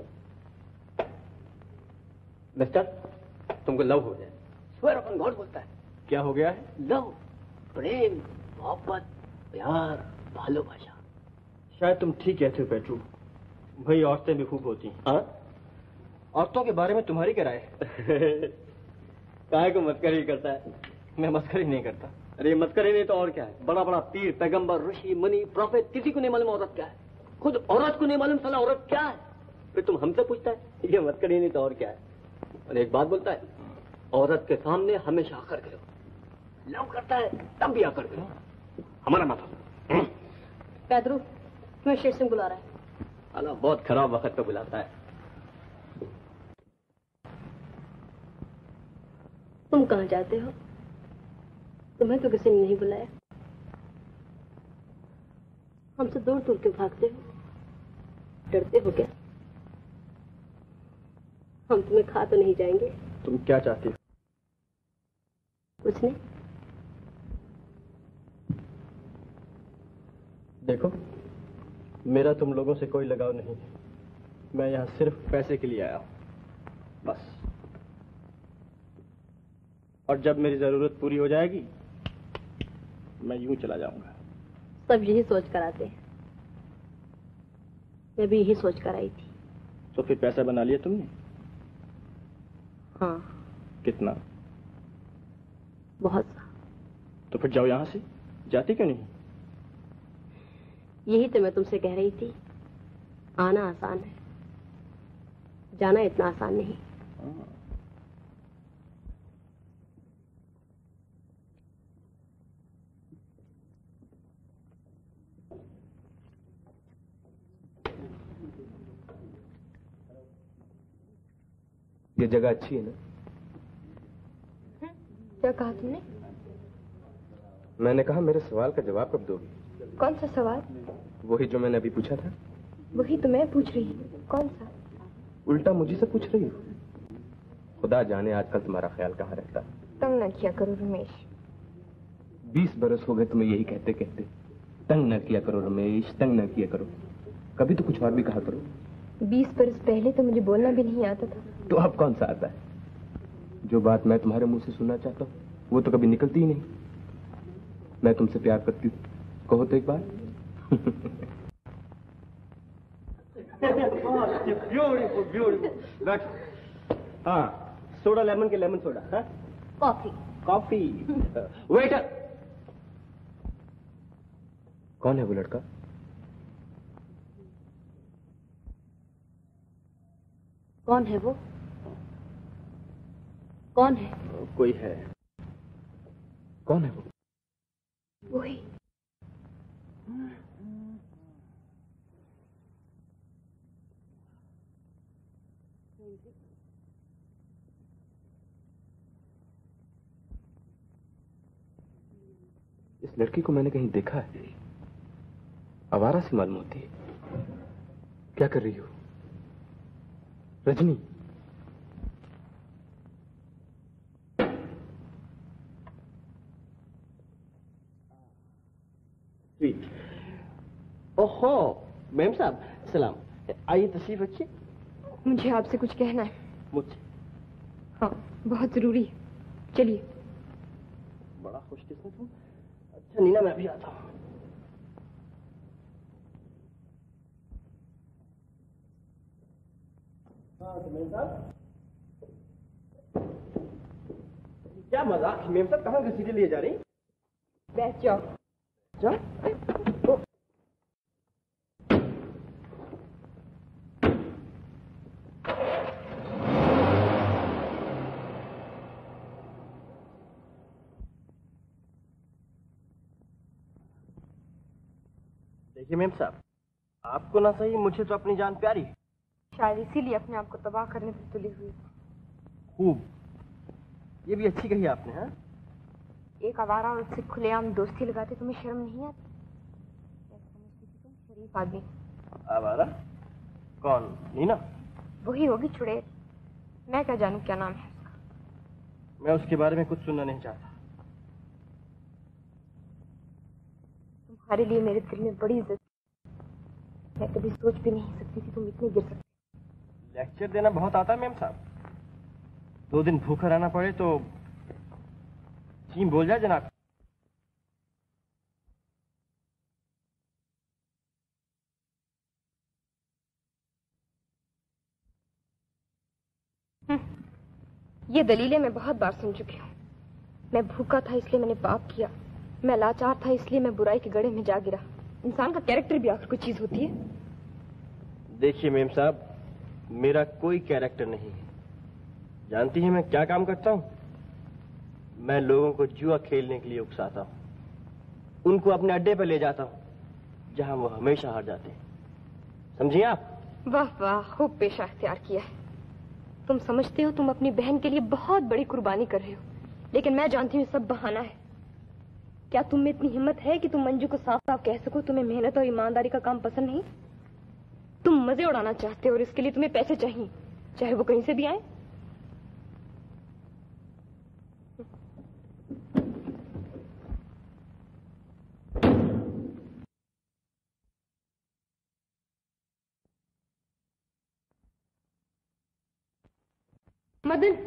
मिस्टर, तुमको लव हो जाए। स्वेर अपन गॉड बोलता है। क्या हो गया है? लव, प्रेम, मोहब्बत, प्यार, भालोबासा। शायद तुम ठीक कहते हो पेट्रू। भाई औरतें भी खूब होती हैं। हाँ? औरतों के बारे में तुम्हारी क्या राय है? काहे को मस्करी करता है? मैं मस्करी नहीं करता। अरे मस्करी नहीं तो और क्या है? बड़ा बड़ा पीर, पैगंबर, ऋषि, मुनि, प्रॉफेट, किसी को नहीं मालूम औरत क्या है। खुद औरत को नहीं मालूम साला औरत क्या है। फिर तुम हमसे पूछता है? ये मस्करी नहीं तो और क्या है? और एक बात बोलता है, औरत के सामने हमेशा आकर गिरो, लव करता है तब भी आकर गिरो, हमारा मत हो। पैदरू तुम्हें शेर सिंह बुला रहा है। अल्लाह बहुत खराब वक्त पे बुलाता है। तुम कहाँ जाते हो? तुम्हें तो किसी ने नहीं बुलाया। हमसे दूर दूर क्यों भागते हो? डरते हो क्या? हम तुम्हें खा तो नहीं जाएंगे? तुम क्या चाहती हो? कुछ नहीं। देखो, मेरा तुम लोगों से कोई लगाव नहीं है। मैं यहाँ सिर्फ पैसे के लिए आया हूँ, बस। और जब मेरी जरूरत पूरी हो जाएगी मैं यूं चला जाऊंगा। सब यही सोच कर आते हैं। मैं भी यही सोच कर आई थी। तो फिर पैसा बना लिया तुमने? हाँ। कितना? बहुत सा। तो फिर जाओ यहाँ से, जाती क्यों नहीं? यही तो मैं तुमसे कह रही थी। आना आसान है, जाना इतना आसान नहीं। ये जगह अच्छी है ना? क्या कहा तुमने? मैंने कहा मेरे सवाल का जवाब कब दोगी? कौन सा सवाल? वही जो मैंने अभी पूछा था। वही तो मैं पूछ रही हूँ। कौन सा? उल्टा मुझे से पूछ रही हो। खुदा जाने आजकल तुम्हारा ख्याल कहाँ रहता है। तंग न किया करो रमेश। बीस बरस हो गए तुम्हें यही कहते कहते। तंग न किया करो रमेश, तंग न किया करो। कभी तो कुछ और भी कहा करो। बीस बरस पहले तो मुझे बोलना भी नहीं आता था। तो अब कौन सा आता है? जो बात मैं तुम्हारे मुंह से सुनना चाहता हूँ वो तो कभी निकलती ही नहीं। मैं तुमसे प्यार करती हूँ, कहो तो एक बार। Beautiful beautiful. हाँ, सोडा लेमन के लेमन सोडा। हाँ, कॉफी। कॉफी। वेटर। कौन है वो लड़का? कौन है वो? कौन है? कोई है। कौन है वो? वही। इस लड़की को मैंने कहीं देखा है। आवारा सी मालूम होती है। क्या कर रही हो? रजनी। ओहो, मैम साहब, सलाम। आइए तशरीफ रखिए। मुझे आपसे कुछ कहना है। मुझसे? हाँ, बहुत जरूरी है। चलिए। बड़ा खुशकिस्मत हूँ। अच्छा नीना, मैं भी आता हूँ। हाँ, तो मैम साहब, क्या मजाक है? मैम साहब कहाँ घसीटे लिए जा रही? बैठ जाओ। जाओ। देखिए मैम साहब, आपको ना सही, मुझे तो अपनी जान प्यारी है। शायद इसीलिए अपने आप को तबाह करने पर तुली हुई। खूब, ये भी अच्छी कही आपने। हाँ, एक आवारा और उससे खुलेआम दोस्ती लगाते तुम्हें शर्म नहीं आती? समझती थी तुम शरीफ आदमी। आवारा? कौन? नीना? वही होगी चुड़ैल। मैं क्या जानूं क्या नाम है उसका। मैं उसके बारे में कुछ सुनना नहीं चाहता। तुम्हारे लिए मेरे दिल में बड़ी इज्जत। मैं कभी सोच भी नहीं सकती थी तुम इतने गिर सकते। लेक्चर देना बहुत आता है मैम साहब। दो दिन भूखा रहना पड़े तो चीम बोल जाए जनाब। ये दलीलें मैं बहुत बार सुन चुकी हूँ। मैं भूखा था इसलिए मैंने पाप किया, मैं लाचार था इसलिए मैं बुराई के गड्ढे में जा गिरा। इंसान का कैरेक्टर भी आखिर कोई चीज होती है। देखिए मैम साहब, मेरा कोई कैरेक्टर नहीं है। जानती है मैं क्या काम करता हूँ? मैं लोगों को जुआ खेलने के लिए उकसाता हूँ, उनको अपने अड्डे पर ले जाता हूँ जहाँ वो हमेशा हार जाते हैं। समझिए आप? वाह वाह, खूब पेशा अख्तियार किया है। तुम समझते हो तुम अपनी बहन के लिए बहुत बड़ी कुर्बानी कर रहे हो, लेकिन मैं जानती हूँ सब बहाना है। क्या तुम में इतनी हिम्मत है कि तुम मंजू को साफ साफ कह सको तुम्हें मेहनत और ईमानदारी का काम पसंद नहीं? तुम मजे उड़ाना चाहते हो और इसके लिए तुम्हें पैसे चाहिए, चाहे वो कहीं से भी आए। मदन,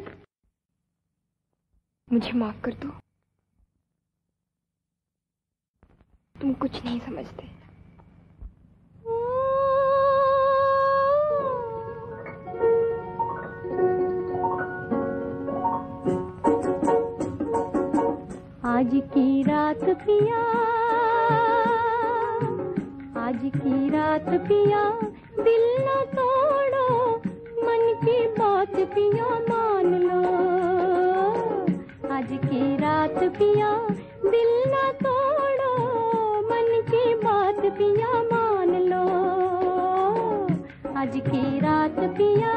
मुझे माफ कर दो, तुम कुछ नहीं समझते। आज की रात पिया, आज की रात पिया, दिल न तोड़ो, मन की बात पिया मान लो। आज की रात पिया, दिल न तोड़ो, मन की बात पिया मान लो। आज की रात पिया,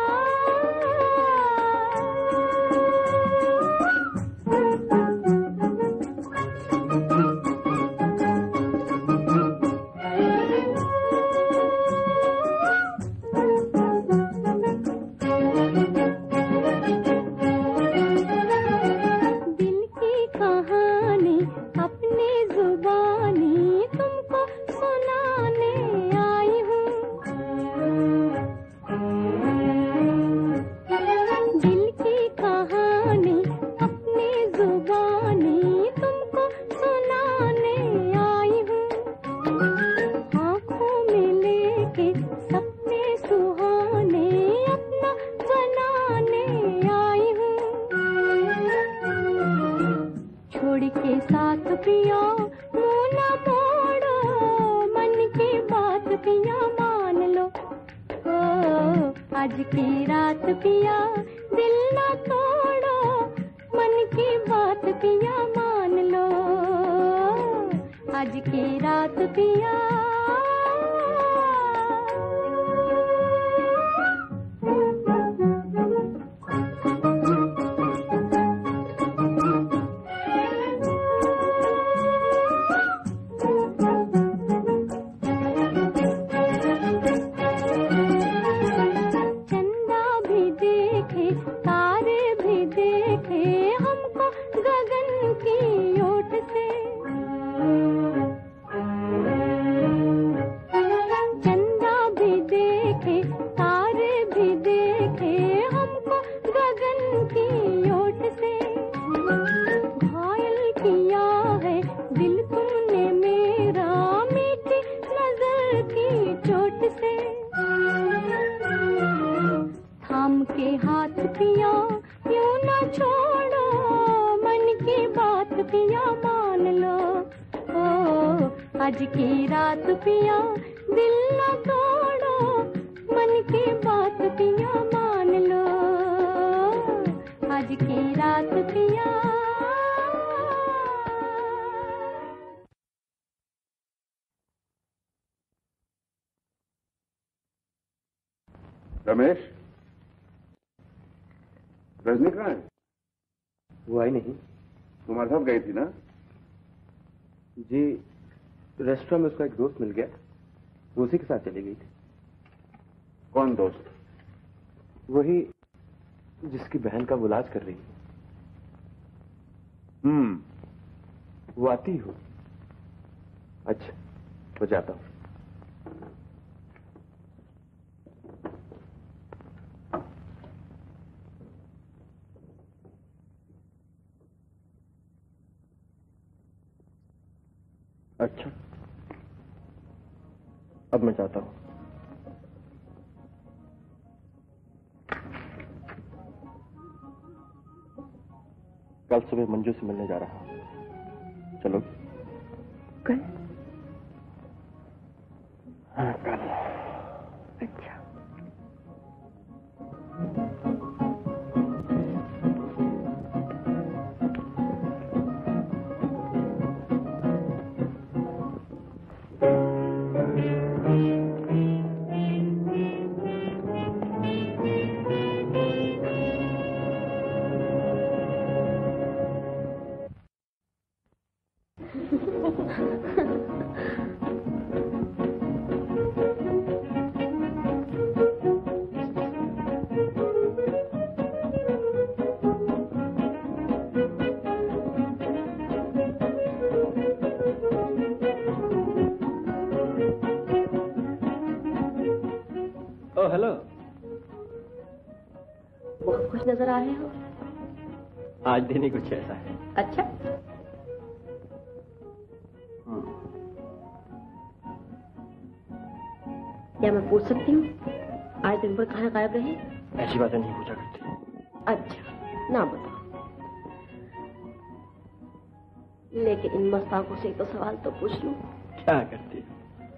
रमेश, रजनी कहाँ है? वो आई नहीं। तुम्हारे साथ गई थी ना? जी, रेस्टोरेंट में उसका एक दोस्त मिल गया, वो उसी के साथ चली गई थी। कौन दोस्त? वही जिसकी बहन का वो इलाज कर रही है। हम्म, वो आती हो। अच्छा, तो जाता हूँ। अच्छा, अब मैं जाता हूँ। कल सुबह मंजू से मिलने जा रहा हूँ, चलो। कल? हाँ, कल। अच्छा। बहुत खुश नजर आ रहे हो। आज दिन ही कुछ ऐसा है। अच्छा, क्या मैं पूछ सकती हूँ आज दिन भर कहाँ गायब रहे? ऐसी बातें नहीं पूछा करती। अच्छा, ना बताओ। लेकिन इन मस्ताकों से तो सवाल तो पूछ लूं। क्या करती है?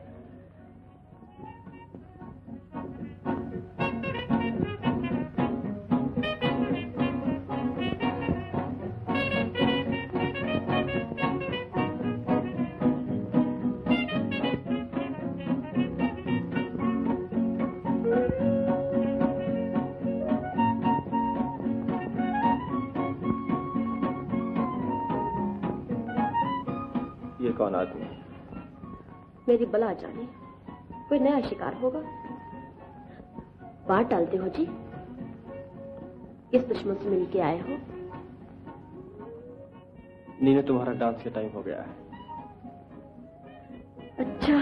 कौन आदमी है? मेरी बला जाने, कोई नया शिकार होगा। बात डालते हो जी? किस दुश्मन से मिल के आए हो? नीने, तुम्हारा डांस का टाइम हो गया है। अच्छा,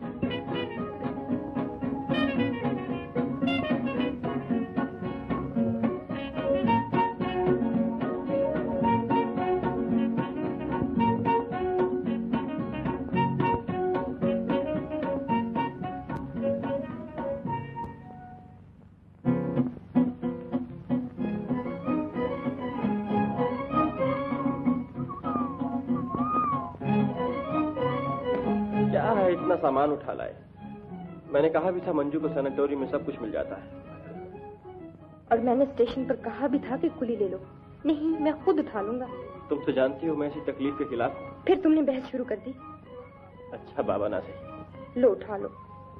सामान उठा लाए। मैंने कहा भी था मंजू को सैनिटोरियम में सब कुछ मिल जाता है। और मैंने स्टेशन पर कहा भी था कि कुली ले लो। नहीं, मैं खुद उठा लूंगा। तुम तो जानती हो मैं ऐसी तकलीफ के खिलाफ हूँ। फिर तुमने बहस शुरू कर दी। अच्छा बाबा ना सही। लो उठा लो।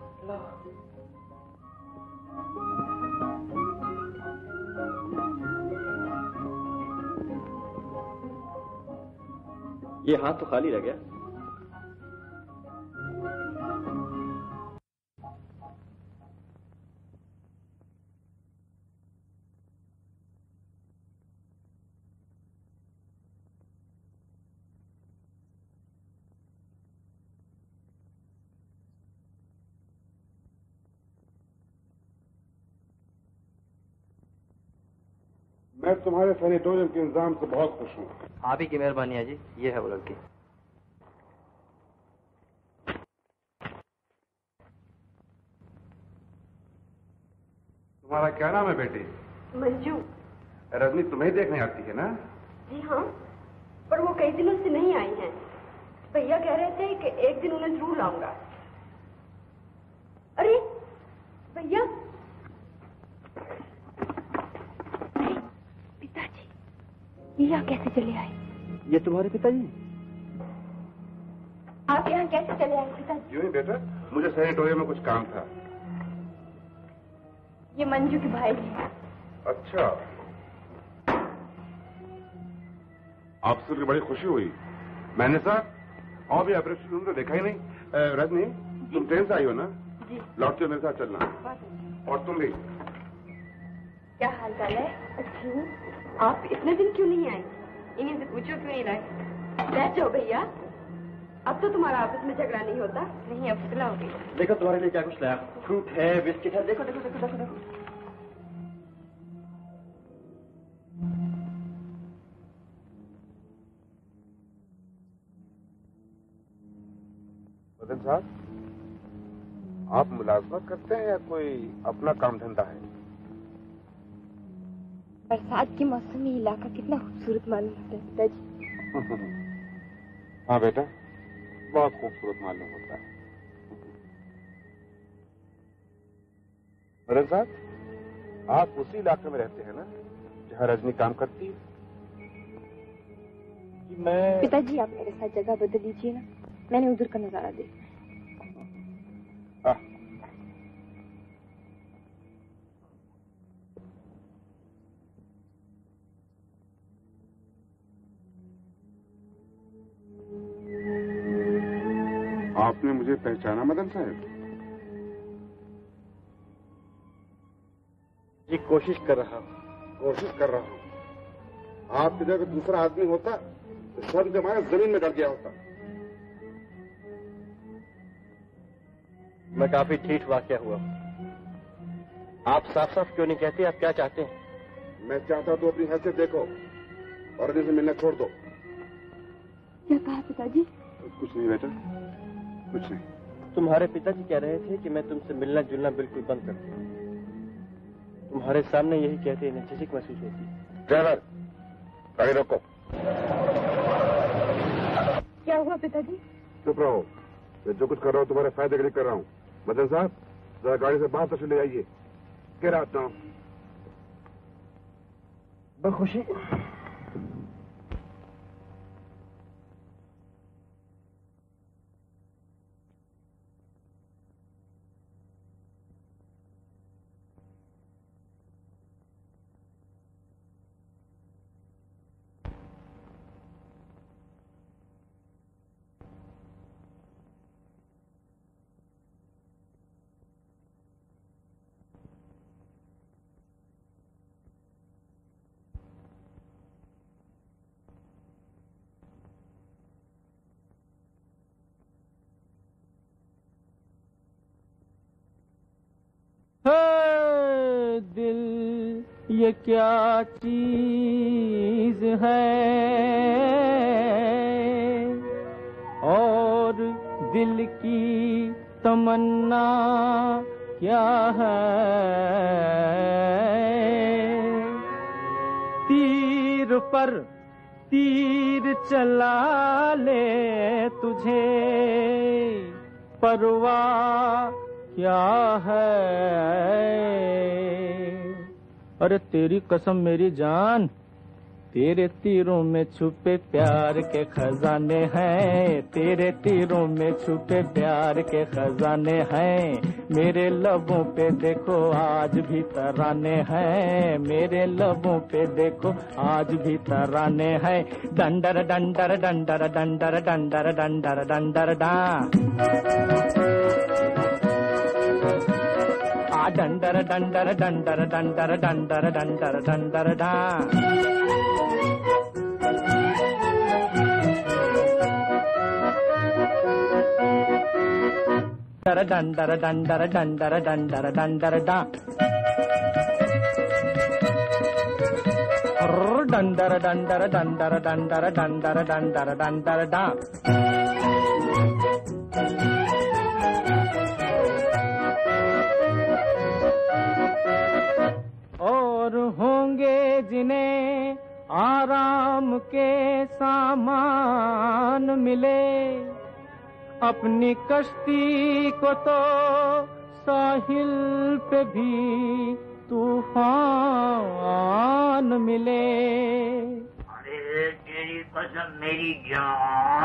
ये हाथ तो खाली रह गया। मैं तुम्हारे सैनिटोरियम के इंतजाम से बहुत खुश हूँ। आप ही की मेहरबानी है जी। ये है वो लड़की। तुम्हारा क्या नाम है बेटी? मंजू। रजनी तुम्हें देखने आती है ना? जी हाँ, पर वो कई दिनों से नहीं आई हैं। भैया कह रहे थे कि एक दिन उन्हें जरूर लाऊंगा। अरे भैया, पिताजी, ये यहाँ कैसे चले आए? ये तुम्हारे पिताजी? आप यहाँ कैसे चले आए पिताजी? यूं ही बेटा, मुझे सैनिटोरियम में कुछ काम था। ये मंजू के भाई हैं। अच्छा, आपसे मुझे बड़ी खुशी हुई। मैंने सर और भी ऑपरेशन रूम तो देखा ही नहीं। रजनी, तुम ट्रेन से आई हो ना? जी। लौट के मेरे साथ चलना। और तुम भी। क्या हाल चाल है? अच्छी। आप इतने दिन क्यों नहीं आए? इन्हीं से पूछो क्यों नहीं लाए। बैठ जाओ भैया, अब तो तुम्हारा आपस में झगड़ा नहीं होता। नहीं, अब सुलह हो गई। देखो तुम्हारे लिए क्या कुछ लाया। फ्रूट है, बिस्किट है। देखो देखो देखो देखो देखो। मदन साहब, आप मुलाजमत करते हैं या कोई अपना काम धंधा है? बरसात के मौसम में इलाका कितना खूबसूरत मालूम होता है पिताजी। हाँ बेटा, बहुत खूबसूरत मालूम होता है। मदन साहब, आप उसी इलाके में रहते हैं ना जहाँ रजनी काम करती है? मैं पिताजी, आप मेरे साथ जगह बदल लीजिए ना, मैंने उधर का नजारा देखा। आपने मुझे पहचाना मदन साहब? जी, कोशिश कर रहा हूँ। कोशिश कर रहा हूँ। आपकी जगह दूसरा आदमी होता तो सब जमाना जमीन में डर गया होता। मैं काफी ठीठ वाकया हुआ। आप साफ साफ क्यों नहीं कहते आप क्या चाहते हैं? मैं चाहता तो अपनी हैसियत देखो और रजनी से मिलना छोड़ दो। क्या कहा पिताजी? कुछ नहीं बेटा, कुछ नहीं। तुम्हारे पिताजी कह रहे थे कि मैं तुमसे मिलना जुलना बिल्कुल बंद कर दूं। तुम्हारे सामने यही कहते इन्हें झिझक महसूस होती है। ड्राइवर, गाड़ी रोको। क्या हुआ पिताजी? चुप रहो, मैं जो कुछ कर रहा हूँ तुम्हारे फायदे के लिए कर रहा हूँ। मदन साहब, जरा गाड़ी से बाहर तक ले आइए। क्या आता हूँ बखुशी। दिल ये क्या चीज है और दिल की तमन्ना क्या है। तीर पर तीर चला ले तुझे परवाह क्या है। अरे तेरी कसम मेरी जान, तेरे तीरों में छुपे प्यार के खजाने हैं। तेरे तीरों में छुपे प्यार के खजाने हैं। मेरे लबों पे देखो आज भी तराने हैं। मेरे लबों पे देखो आज भी तराने हैं। डंडर डंडर डंडर डंडर डंडर डंडर डंडर डा डंडर डंडर डंडर डंडर डंडर डंडर डंडर डा डंडर डंडर डंडर डंडर डंडर डा डंडर डंडर डंडर डंडर डंडर डंडर डंडर डा और होंगे जिन्हें आराम के सामान मिले, अपनी कश्ती को तो साहिल पे भी तूफान मिले। अरे तेरी कसम मेरी जान,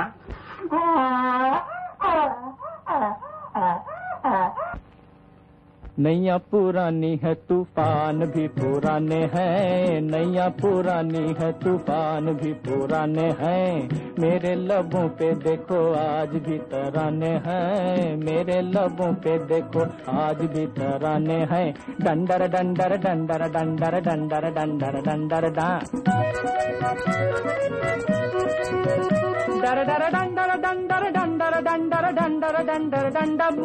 नैया पुरानी है तूफान भी पुराने हैं। नैया पुरानी है तूफान भी पुराने हैं। मेरे लबों पे देखो आज भी तराने हैं। मेरे लबों पे देखो आज भी तराने हैं। डंडर डंडर डंडर डंडर डंडर डंडर डंडर डा डर डर डंडर डंडर डंडर डंडर डंडर डंडर डंडर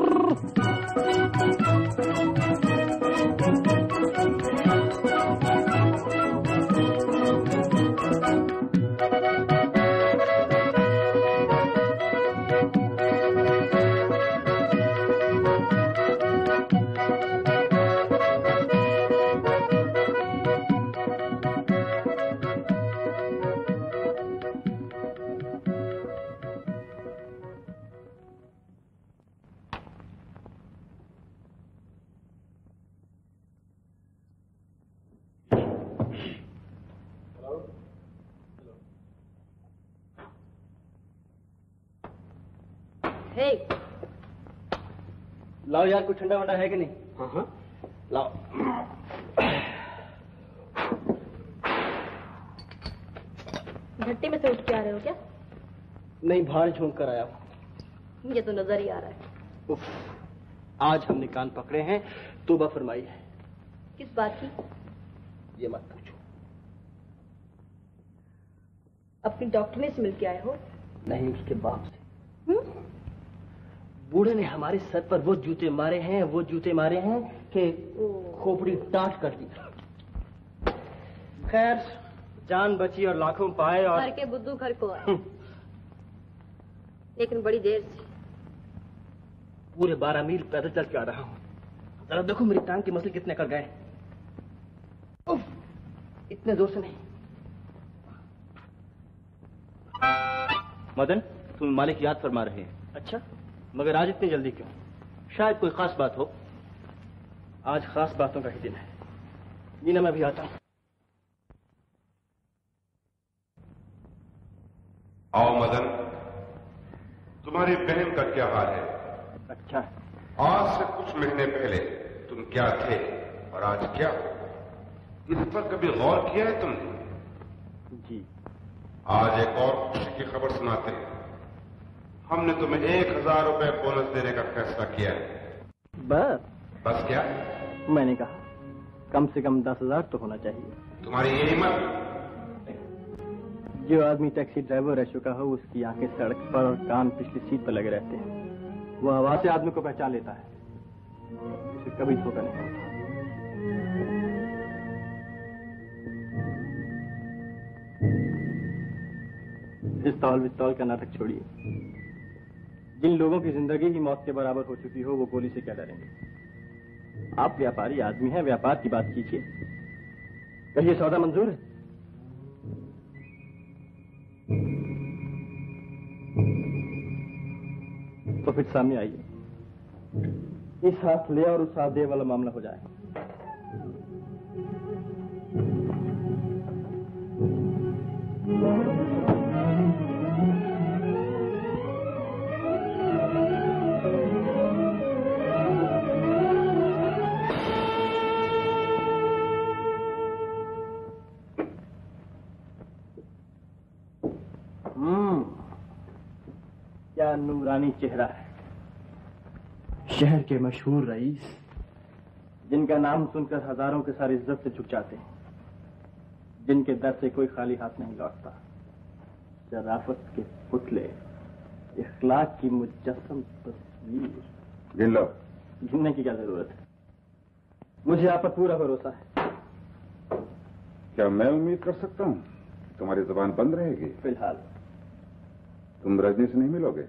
Hey. लाओ यार, कुछ ठंडा वंडा है कि नहीं? हाँ हाँ लाओ। भट्टी में से उठ के आ रहे हो क्या? नहीं, भाड़ झोंक कर आया हूँ। ये तो नजर ही आ रहा है। उफ, आज हमने कान पकड़े हैं, तौबा फरमाई है। किस बात की? ये मत पूछो। अपनी डॉक्टरनी से मिल के आए हो? नहीं, उसके बाप से। हुँ? बूढ़े ने हमारे सर पर वो जूते मारे हैं, वो जूते मारे हैं कि खोपड़ी टाट कर दी। खैर, जान बची और लाखों पाए और घर के बुद्धू घर को आए। लेकिन बड़ी देर से। पूरे बारह मील पैदल चल के आ रहा हूँ। जरा देखो मेरी टांग के मसल कितने कर गए। उफ, इतने जोर से नहीं। मदन, तुम मालिक याद फरमा रहे हैं। अच्छा, मगर आज इतनी जल्दी क्यों? शायद कोई खास बात हो। आज खास बातों का ही दिन है। नीना, मैं भी आता हूँ। आओ मदन, तुम्हारी बहन का क्या हाल है? अच्छा, आज से कुछ महीने पहले तुम क्या थे और आज क्या? इस पर कभी गौर किया है तुमने? जी। आज एक और खुशी की खबर सुनाते हैं। हमने तुम्हें एक हजार रुपए बोनस देने का फैसला किया है। बस? बस क्या? मैंने कहा कम से कम दस हजार तो होना चाहिए। तुम्हारी ये हिम्मत? जो आदमी टैक्सी ड्राइवर रह चुका हो, उसकी आंखें सड़क पर और कान पिछली सीट पर लगे रहते हैं। वो हवा से आदमी को पहचान लेता है। उसे कभी धोखा नहीं होता। पिस्तौल विस्तौल का नाटक छोड़िए। जिन लोगों की जिंदगी ही मौत के बराबर हो चुकी हो, वो गोली से क्या डरेंगे? आप व्यापारी आदमी हैं, व्यापार की बात कीजिए। कहिए, सौदा मंजूर है? तो फिर सामने आइए। इस हाथ ले और उस हाथ दे वाला मामला हो जाए। हम्म, क्या नूरानी चेहरा है। शहर के मशहूर रईस, जिनका नाम सुनकर हजारों के सारे इज्जत से झुक जाते हैं, जिनके दर से कोई खाली हाथ नहीं लौटता। शराफत के पुतले, इखलाक की मुजस्सम तस्वीर। गिन लो। गिनने की क्या जरूरत है? मुझे आप पर पूरा भरोसा है। क्या मैं उम्मीद कर सकता हूँ तुम्हारी जुबान बंद रहेगी? फिलहाल। तुम रजनी से नहीं मिलोगे?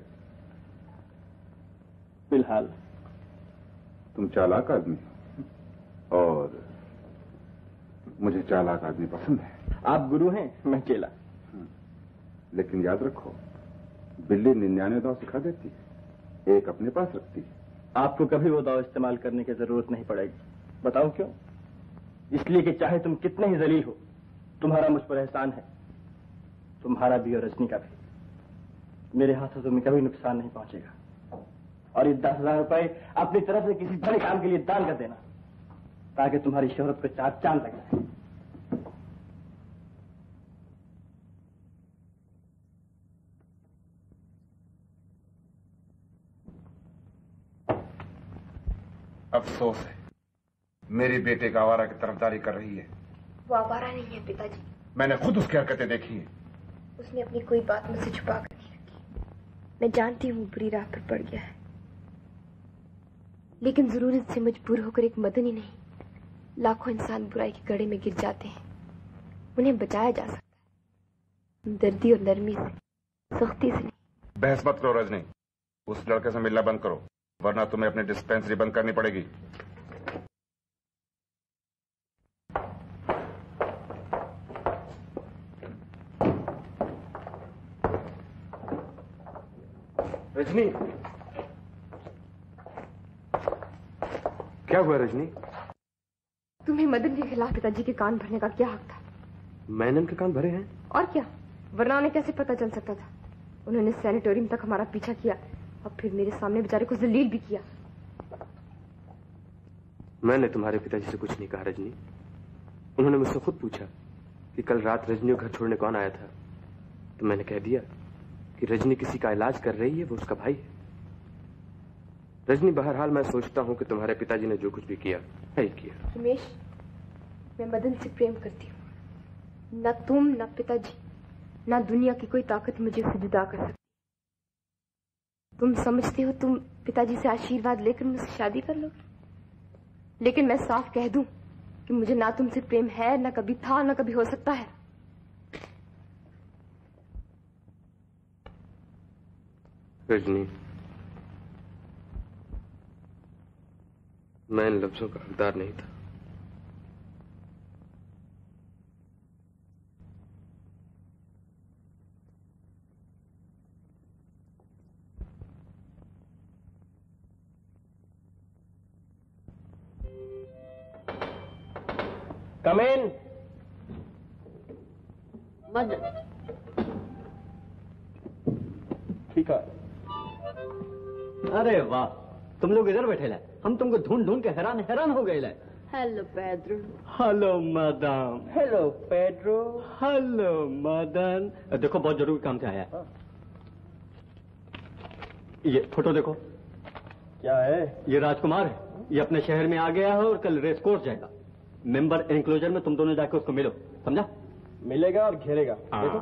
फिलहाल। तुम चालाक आदमी हो और मुझे चालाक आदमी पसंद है। आप गुरु हैं, मैं चेला। लेकिन याद रखो, बिल्ली निन्यानवे दाव सिखा देती है, एक अपने पास रखती है। आपको कभी वो दाव इस्तेमाल करने की जरूरत नहीं पड़ेगी। बताओ क्यों? इसलिए कि चाहे तुम कितने ही जलील हो, तुम्हारा मुझ पर एहसान है। तुम्हारा भी और रजनी का भी। मेरे हाथों से तुम्हें कभी नुकसान नहीं पहुंचेगा। और ये दस हजार रुपए अपनी तरफ से किसी बड़े काम के लिए दान कर देना, ताकि तुम्हारी शोहरत को चार चांद लग जाए। अफसोस है, मेरी बेटे का आवारा की तरफदारी कर रही है। वो आवारा नहीं है पिताजी। मैंने खुद उसकी हरकतें देखी हैं। उसने अपनी कोई बात मुझसे छुपा कर नहीं रखी। मैं जानती हूँ बुरी राह पर पड़ गया है, लेकिन जरूरत से मजबूर होकर एक मदन ही नहीं, लाखों इंसान बुराई के गड़े में गिर जाते हैं। उन्हें बचाया जा सकता है, दर्दी और नरमी से, सख्ती से नहीं। बहस मत करो रजनी, उस लड़के से मिलना बंद करो, वरना तुम्हें अपनी डिस्पेंसरी बंद करनी पड़ेगी। रजनी, क्या हुआ रजनी? तुम्हें मदन के खिलाफ पिताजी के कान भरने का क्या हक था? मैंने उनके कान भरे हैं। और क्या, वरना उन्हें कैसे पता चल सकता था? उन्होंने सैनिटोरियम तक हमारा पीछा किया और फिर मेरे सामने बेचारे को जलील भी किया। मैंने तुम्हारे पिताजी से कुछ नहीं कहा रजनी। उन्होंने मुझसे खुद पूछा कि कल रात रजनी को घर छोड़ने कौन आया था, तो मैंने कह दिया कि रजनी किसी का इलाज कर रही है, वो उसका भाई है। रजनी, बहरहाल मैं सोचता हूँ कि तुम्हारे पिताजी ने जो कुछ भी किया है किया। रमेश, मैं मदन से प्रेम करती हूँ। न तुम, न पिताजी, न दुनिया की कोई ताकत मुझे उससे जुदा कर सकती। तुम समझते हो तुम पिताजी से आशीर्वाद लेकर मुझसे शादी कर लो, लेकिन मैं साफ कह दूं, कि मुझे ना तुमसे प्रेम है, ना कभी था, ना कभी हो सकता है। रजनी, मैं इन लफ्जों का हकदार नहीं था। Come in. मदन। ठीक है। अरे वाह, तुम लोग इधर बैठे ला, हम तुमको ढूंढ ढूंढ के हैरान हैरान हो गए ला। Hello Pedro. Hello madam. Hello Pedro. Hello Madan. देखो बहुत जरूरी काम से आया है। ये फोटो देखो। क्या है? ये राजकुमार है, ये अपने शहर में आ गया है और कल रेस कोर्स जाएगा। मेंबर एनक्लोजर में तुम दोनों जाके उसको मिलो, समझा? मिलेगा और घेरेगा। देखो।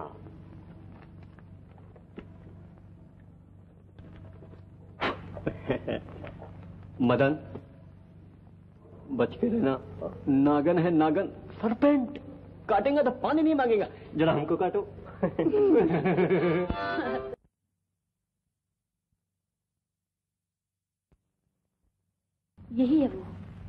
मदन, बच के रहना, नागन है नागन, सरपेंट, काटेगा तो पानी नहीं मांगेगा। जरा हमको काटो। यही है वो।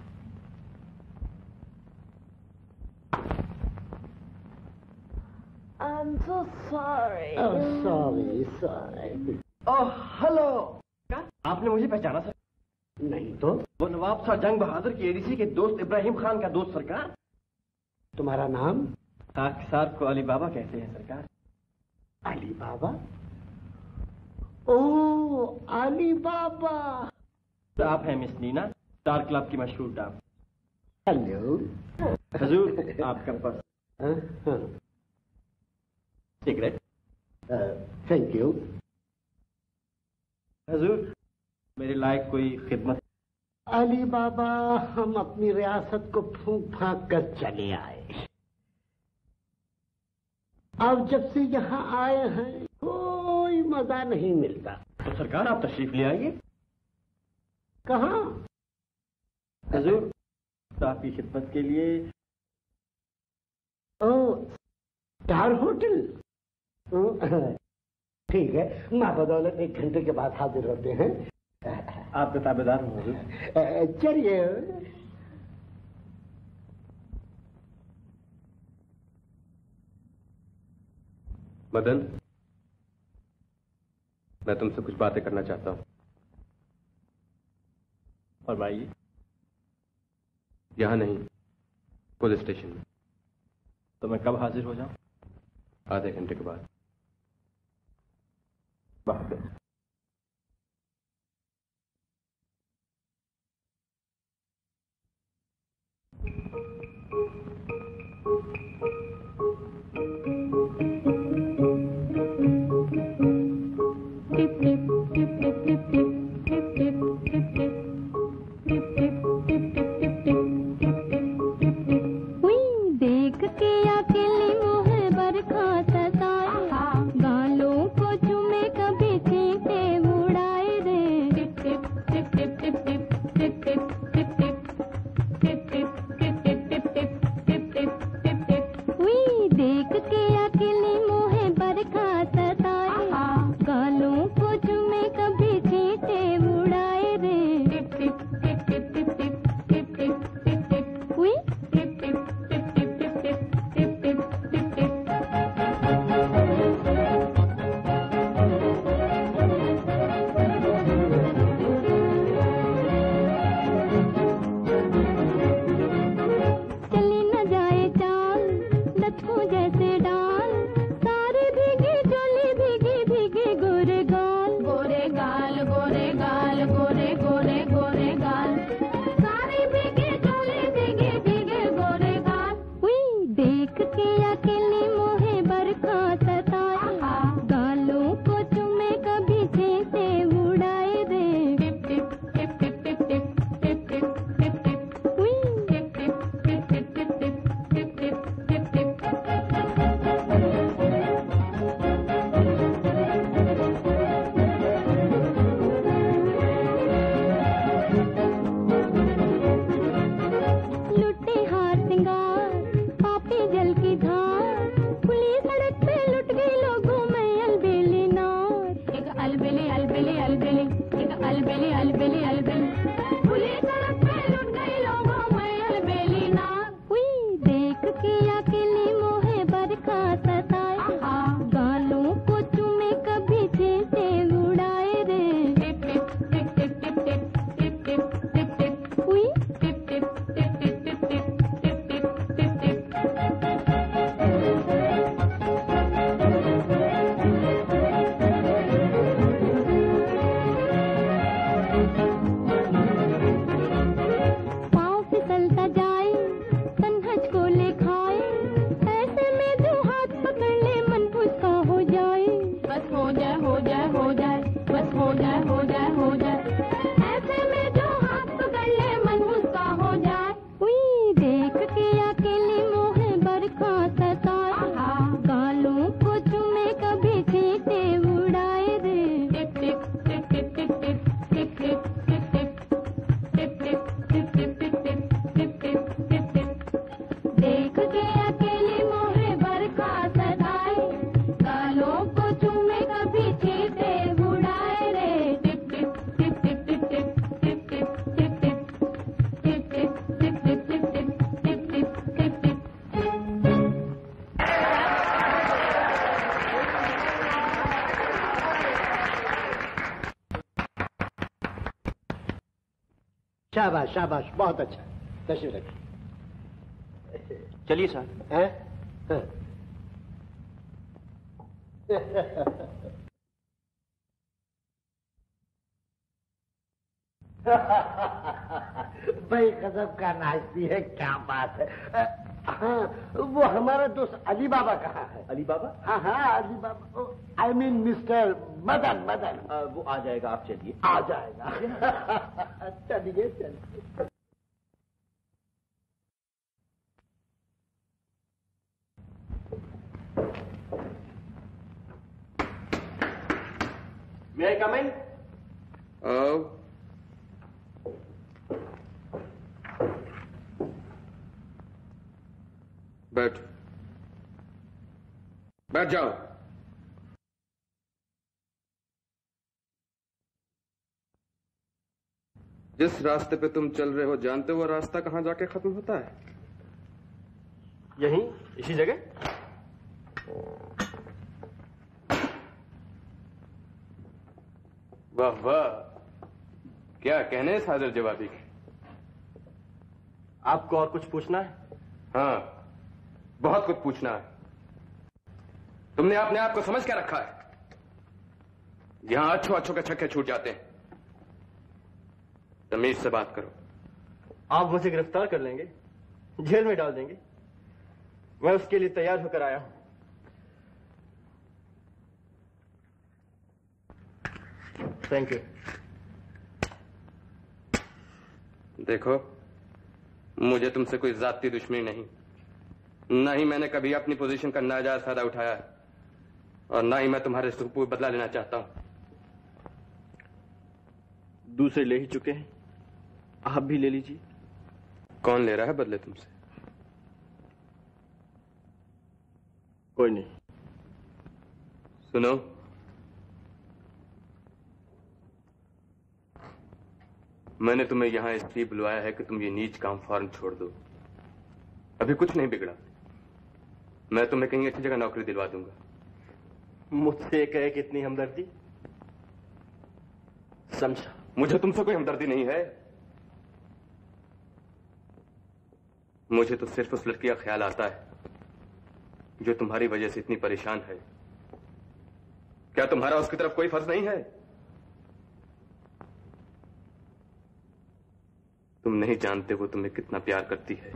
I'm so sorry. Oh, sorry, sorry. Oh hello. आपने मुझे पहचाना सर? नहीं तो। वो नवाब शाह जंग बहादुर की एडीसी के दोस्त इब्राहिम खान का दोस्त सरकार। तुम्हारा नाम? खाकसार को अली बाबा कहते हैं सरकार। अली बाबा? ओह अली बाबा। तो आप हैं मिस नीना, स्टार क्लब की मशहूर डांस। हेलो। हजूर आपका पर्स। हाँ। सिगरेट। Thank you. हजूर मेरे लायक कोई खिदमत? अली बाबा, हम अपनी रियासत को फूंक फांक कर चले आए। अब जब से यहाँ आए हैं कोई मजा नहीं मिलता। तो सरकार आप तशरीफ ले आइए। कहाँ? हजूर आपकी खिदमत के लिए। ओ स्टार होटल। ठीक है, माँ बदौलत एक घंटे के बाद हाजिर होते हैं। आपका ताबेदार हूँ हजूर। चलिए। मदन, मैं तुमसे कुछ बातें करना चाहता हूँ। फरमाइए। यहाँ नहीं, पुलिस स्टेशन में। तो मैं कब हाजिर हो जाऊँ? आधे घंटे के बाद। बात देख के अकेली मोह बरखा सताए, गालों को चुमे कभी छींटे उड़ाए रे। टिप टिप टिप टिप टिप टिप टिप टिप टिप टिप टिप टिप टिप टिप टिप टिप टिप टिप। हुई देख के अकेली मोह बरखा सताए, गालों को चुमे कभी छींटे उड़ाए रे। टिप टिप टिप टिप टिप टिप टिप टिप टिप टिप। हुई टिप टिप टिप टिप टिप टिप टिप टिप टिप टिप। चली न जाए चाल लट्ठों जैसे डाल, सारे भीगे चोली भीगे भीगे गोरे गाल। गोरे गाल गोरे गाल गोरे गोरे गोरे गाल, सारे भीगे चोली भीगे भीगे गोरे गाल। हुई देख के अकेली मोहे बरखा सताए, गालों को चुमे कभी छींटे उड़ाए रे। टिप टिप टिप टिप टिप टिप टिप टिप टिप टिप। हुई टिप टिप टिप टिप टिप टिप टिप टिप टिप टिप। लुटे हाथ शाबाश शाबाश, बहुत अच्छा। तशरीफ रखिए। चलिए सर। हैं? हाँ। भाई गजब का नाचती है, क्या बात है। हाँ, वो हमारा दोस्त अली बाबा कहाँ है? अली बाबा? हाँ हाँ, Ali Baba, I mean mister Madan. Madan आ, वो आ जाएगा, आप चलिए। आ जाएगा। चलिए चलिए। May I come in? आओ। बैठ बैठ जाओ। जिस रास्ते पे तुम चल रहे हो जानते हो वो रास्ता कहां जाके खत्म होता है? यहीं, इसी जगह। वाह वाह, क्या कहने इस हाजिर जवाबी के। आपको और कुछ पूछना है? हाँ, बहुत कुछ पूछना है। तुमने अपने आप को समझ क्या रखा है? यहां अच्छो अच्छो के छक्के छूट जाते हैं। तमीज से बात करो। आप मुझे गिरफ्तार कर लेंगे, जेल में डाल देंगे, मैं उसके लिए तैयार होकर आया हूं। Thank you. देखो, मुझे तुमसे कोई जाती दुश्मनी नहीं, ना ही मैंने कभी अपनी पोजीशन का नाजायज फायदा उठाया है, और ना ही मैं तुम्हारे सुख पर बदला लेना चाहता हूं। दूसरे ले ही चुके हैं, आप भी ले लीजिए। कौन ले रहा है बदले तुमसे? कोई नहीं। सुनो, मैंने तुम्हें यहां इसलिए बुलवाया है कि तुम ये नीच काम फौरन छोड़ दो। अभी कुछ नहीं बिगड़ा, मैं तुम्हें कहीं अच्छी जगह नौकरी दिलवा दूंगा। मुझसे कहे कितनी हमदर्दी? समझा। मुझे तुमसे कोई हमदर्दी नहीं है। मुझे तो सिर्फ उस लड़की का ख्याल आता है जो तुम्हारी वजह से इतनी परेशान है। क्या तुम्हारा उसकी तरफ कोई फर्ज नहीं है? तुम नहीं जानते वो तुम्हें कितना प्यार करती है।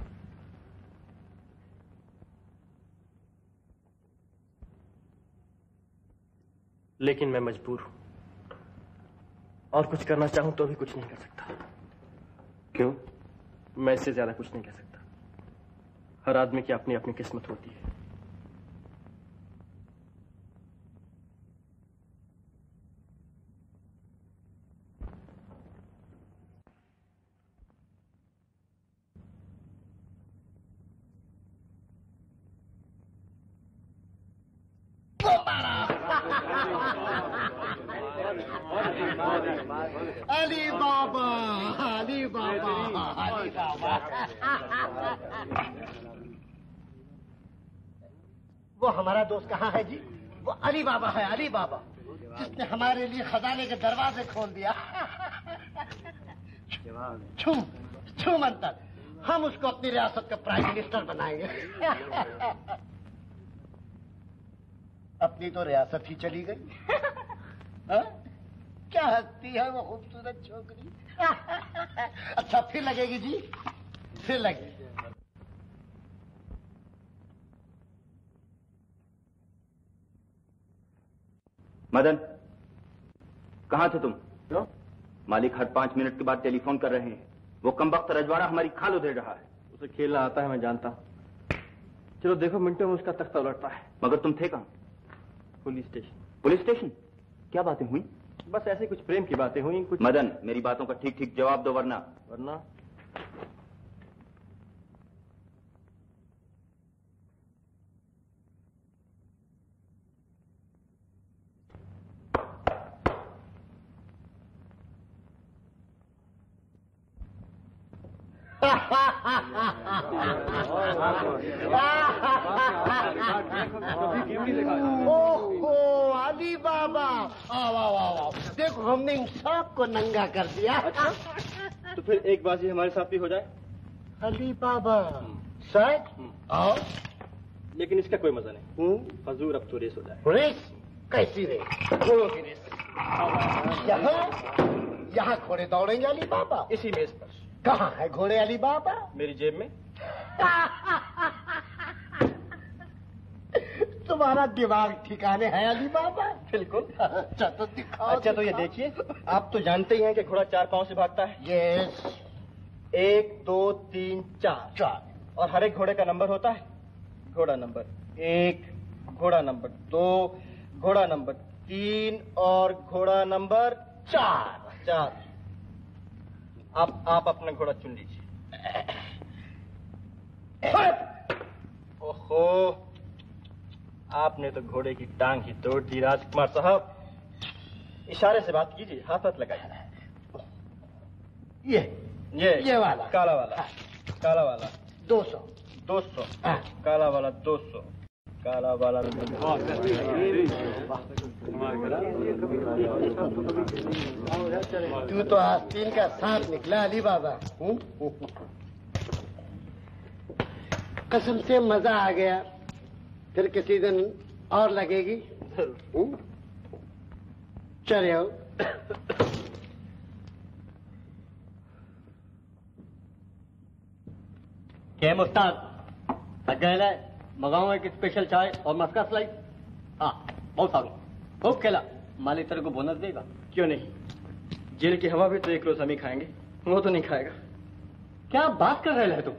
लेकिन मैं मजबूर हूं, और कुछ करना चाहूं तो भी कुछ नहीं कर सकता। क्यों? मैं इससे ज्यादा कुछ नहीं कर सकता। हर आदमी की अपनी अपनी किस्मत होती है। अली बाबा, अली बाबा, अली बाबा। वो हमारा दोस्त कहाँ है जी? वो अली बाबा है, अली बाबा, जिसने हमारे लिए खजाने के दरवाजे खोल दिया। छू छू मंतर, हम उसको अपनी रियासत का प्राइम मिनिस्टर बनाएंगे। अपनी तो रियासत ही चली गई। हा? क्या हंसती है वो खूबसूरत छोकरी। अच्छा, फिर लगेगी जी, फिर लगेगी। मदन, कहाँ थे तुम? क्यों? मालिक हर पांच मिनट के बाद टेलीफोन कर रहे हैं। वो कमबख्त रजवाड़ा हमारी खाल उधेड़ रहा है। उसे खेलना आता है, मैं जानता हूँ। चलो देखो, मिनटों में उसका तख्ता उलटता है। मगर तुम थे कहाँ? Police station. Police station? क्या बातें हुई? बस ऐसे कुछ प्रेम की बातें हुई कुछ। मदन, मेरी बातों का ठीक ठीक जवाब दो, वरना वरना ओहो अली बाबा, आओ आओ आओ, देखो हमने इन सबको नंगा कर दिया। तो फिर एक बाजी हमारे साथ भी हो जाए। अली बाबा सच? आओ। लेकिन इसका कोई मजा नहीं। हजूर अब तो रेस हो जाए। रेस? कैसी रेस? घोड़ों की रेस। यहाँ यहाँ घोड़े दौड़ेंगे अली बाबा? इसी मेज पर। कहाँ है घोड़े अली बाबा? मेरी जेब में। तुम्हारा दिमाग ठिकाने है अली बाबा? बिल्कुल। अच्छा तो दिखाओ। अच्छा तो ये देखिए, आप तो जानते ही हैं कि घोड़ा चार पांव से भागता है। यस। एक दो तीन चार। चार। और हर एक घोड़े का नंबर होता है। घोड़ा नंबर एक, घोड़ा नंबर दो, घोड़ा नंबर तीन और घोड़ा नंबर चार। चार। आप आप अपना घोड़ा चुन लीजिए। ओहो, आपने तो घोड़े की टांग ही तोड़ दी राजकुमार साहब। इशारे से बात कीजिए, हाथ हाथ लगाइए। ये ये ये वाला काला वाला। काला वाला दो सौ। दो सौ। काला वाला दो सौ। काला वाला तू तो आस्तीन का सांप निकला अली बाबा। कसम से मजा आ गया। फिर किसी दिन और लगेगी। चले आओ। क्या मुस्ताद अकेला मंगाऊं एक स्पेशल चाय और मस्का स्लाइस। हाँ बहुत सारू खूब खेला। मालिक तेरे को बोनस देगा। क्यों नहीं, जेल की हवा भी तो एक रोज हम ही खाएंगे, वो तो नहीं खाएगा। क्या बात कर रहे हैं तुम?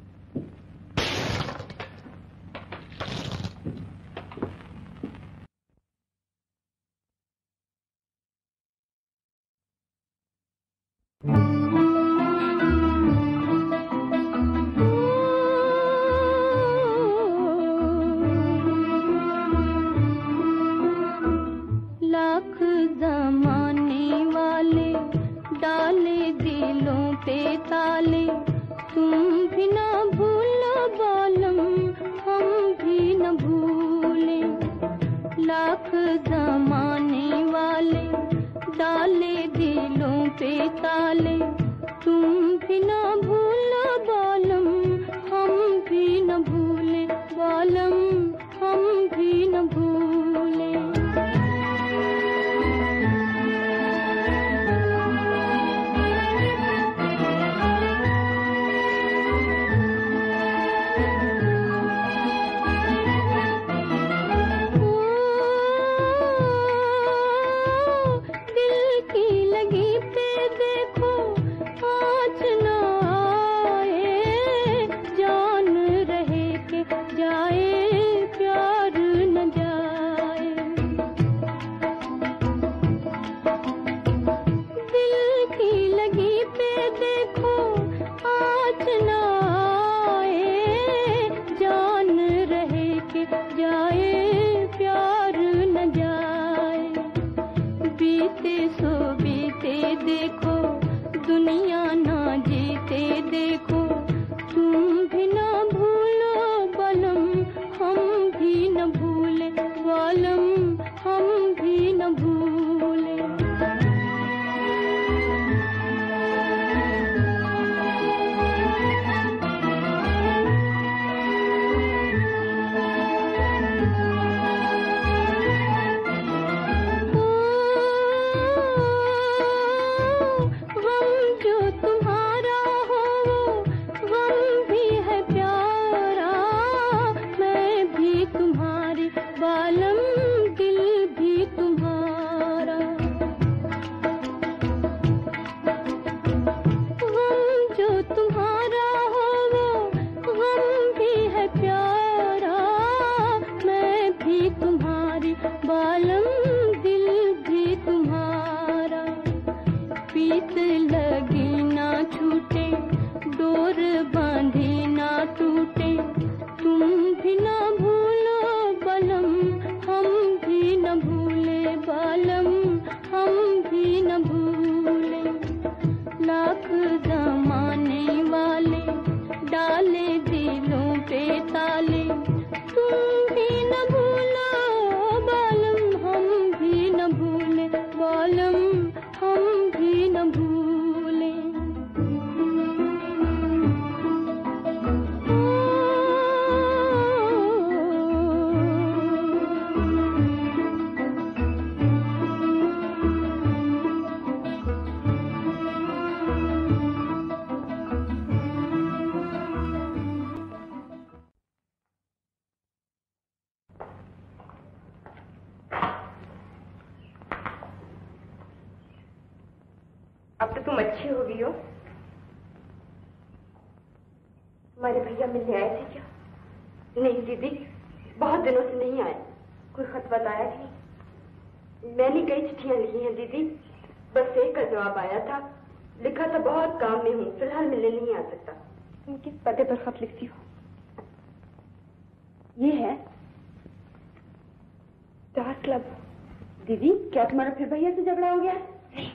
लाख जमाने वाले डाले दिलों पे ताले, तुम भी ना भूलो बालम हम भी न भूले। लाख जमाने वाले डाले दिलों पे ताले, तुम भी ना भूलो बालम हम भी न भूले। बालम हम भी न भूले। तुम अच्छी हो गई हो। हमारे भैया मिलने आए थे क्या? नहीं दीदी, बहुत दिनों से नहीं आए। कोई खत वत आया कि नहीं? मैंने कई चिट्ठियां लिखी हैं दीदी, बस एक का जवाब आया था। लिखा था बहुत काम में हूँ, फिलहाल मिलने नहीं आ सकता। तुम किस पते पर खत लिखती हो? ये है स्टार क्लब। दीदी, क्या तुम्हारा फिर भैया से झगड़ा हो गया है? नहीं।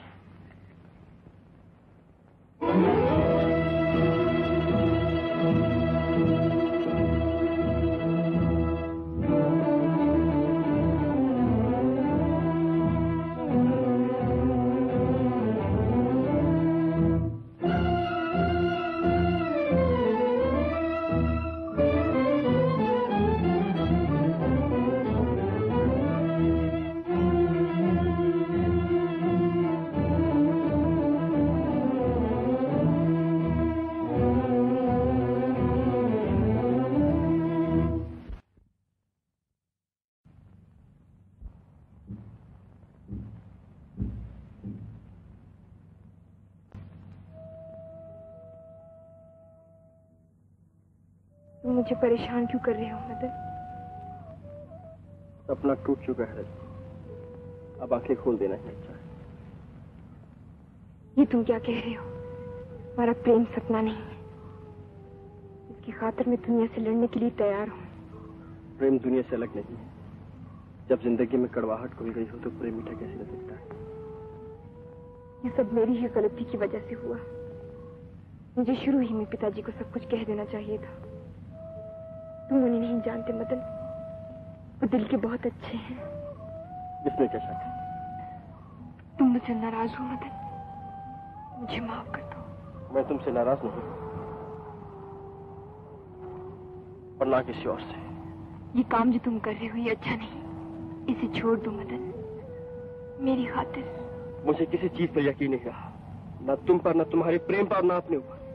तुम मुझे परेशान क्यों कर रहे हो मदन? सपना टूट चुका है रजनी, अब आंखें खोल देना ही अच्छा है। ये तुम क्या कह रहे हो? हमारा प्रेम सपना नहीं है। इसकी खातिर मैं दुनिया से लड़ने के लिए तैयार हूँ। प्रेम दुनिया से अलग नहीं है। जब जिंदगी में कड़वाहट घुल गई हो तो प्रेम मीठा कैसे रह सकता है? ये सब मेरी ही गलती की वजह से हुआ। मुझे शुरू ही में पिताजी को सब कुछ कह देना चाहिए था। तुम उन्हें नहीं जानते मदन, वो दिल के बहुत अच्छे हैं। इसमें क्या शक है? तुम मुझसे नाराज हो मदन, मुझे माफ कर दो। मैं तुमसे नाराज नहीं, और ना किसी और से। ये काम जो तुम कर रहे हो ये अच्छा नहीं, इसे छोड़ दो मदन, मेरी खातिर। मुझे किसी चीज पर यकीन नहीं रहा, ना तुम पर, ना तुम्हारे प्रेम पर, ना अपने ऊपर,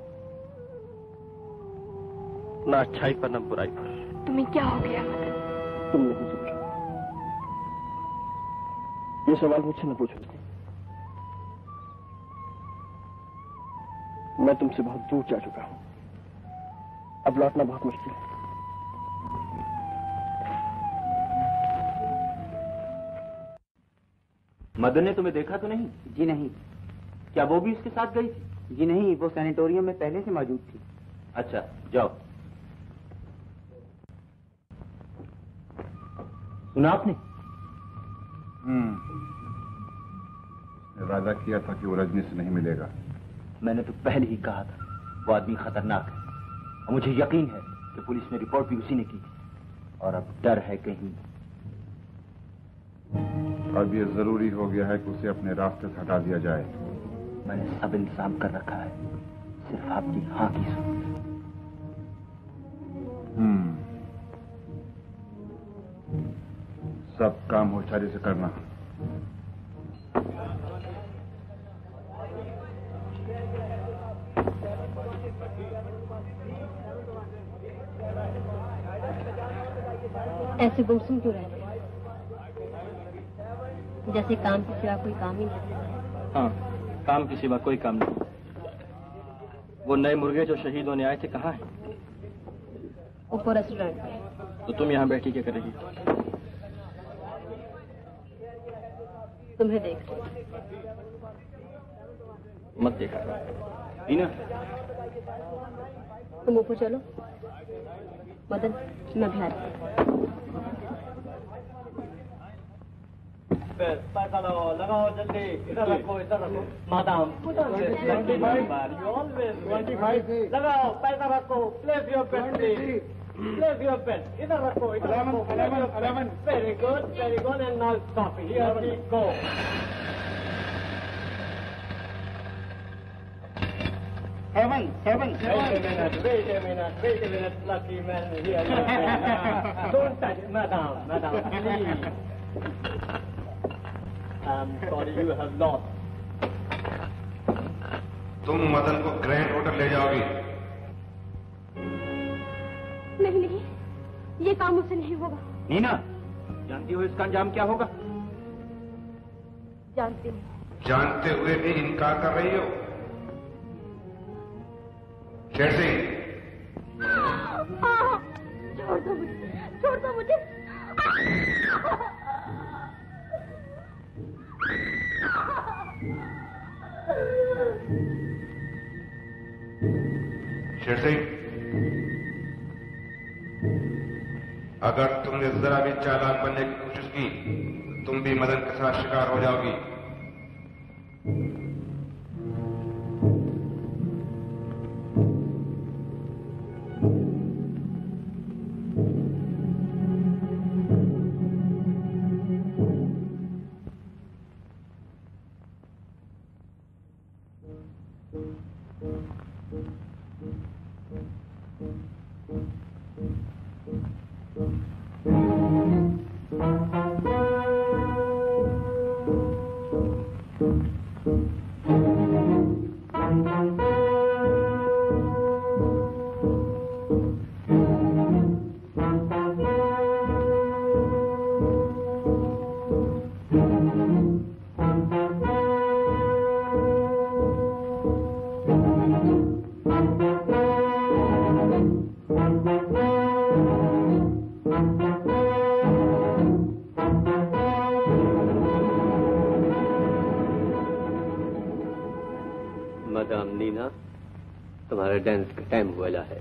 ना अच्छाई पर, ना बुराई पर। तुम्हें क्या हो गया मदन? तुम नहीं समझो। ये सवाल मुझसे न पूछो। मैं तुमसे बहुत दूर जा चुका हूं, अब लौटना बहुत मुश्किल है। मदन ने तुम्हें देखा तो नहीं? जी नहीं। क्या वो भी उसके साथ गई थी? जी नहीं, वो सैनिटोरियम में पहले से मौजूद थी। अच्छा, जाओ। सुना आपने? हम्म वादा किया था कि वो रजनी से नहीं मिलेगा। मैंने तो पहले ही कहा था वो आदमी खतरनाक है, और मुझे यकीन है कि पुलिस ने रिपोर्ट भी उसी ने की थी, और अब डर है कहीं। अब ये जरूरी हो गया है कि उसे अपने रास्ते से हटा दिया जाए। मैंने सब इंतजाम कर रखा है, सिर्फ आपकी हाँ की जरूरत है। हम्म सब काम होशियारी से करना। ऐसे गुमसुम क्यों रहते हैं? जैसे काम के सिवा कोई काम ही नहीं। हाँ, काम के सिवा कोई काम नहीं। वो नए मुर्गे जो शहीद होने आए थे कहाँ हैं? ऊपर रेस्टोरेंट। तो तुम यहाँ बैठी क्या करेगी? तुम्हें देख मत देखा रीना। तुम ऊपर चलो। मदन, मैं भी आ रही। पैसा लगाओ, लगाओ जल्दी। इधर रखो, इधर रखो। Madam, twenty five twenty five लगाओ, पैसा रखो। Place your pen please, place your pen. इधर रखो, इधर रखो। Very good, very good, and now stop. Here we go. Seven, seven, seven. Wait a minute, wait a minute, wait a minute, lucky man here. Don't touch it, madam, madam, please. I'm sorry you have lost. तुम मदन को grand hotel ले जाओगी? नहीं नहीं, ये काम मुझसे नहीं होगा। नीना, जानती हो इसका अंजाम क्या होगा? जानती हूँ। जानते हुए भी इनकार कर रही हो? शेर सिंह, छोड़ दो मुझे, छोड़ दो मुझे। शेर सिंह, अगर तुमने जरा भी चालाक बनने की कोशिश की तुम भी मदन के साथ शिकार हो जाओगी। मैडम नीना, तुम्हारे डांस का टाइम हुआ है।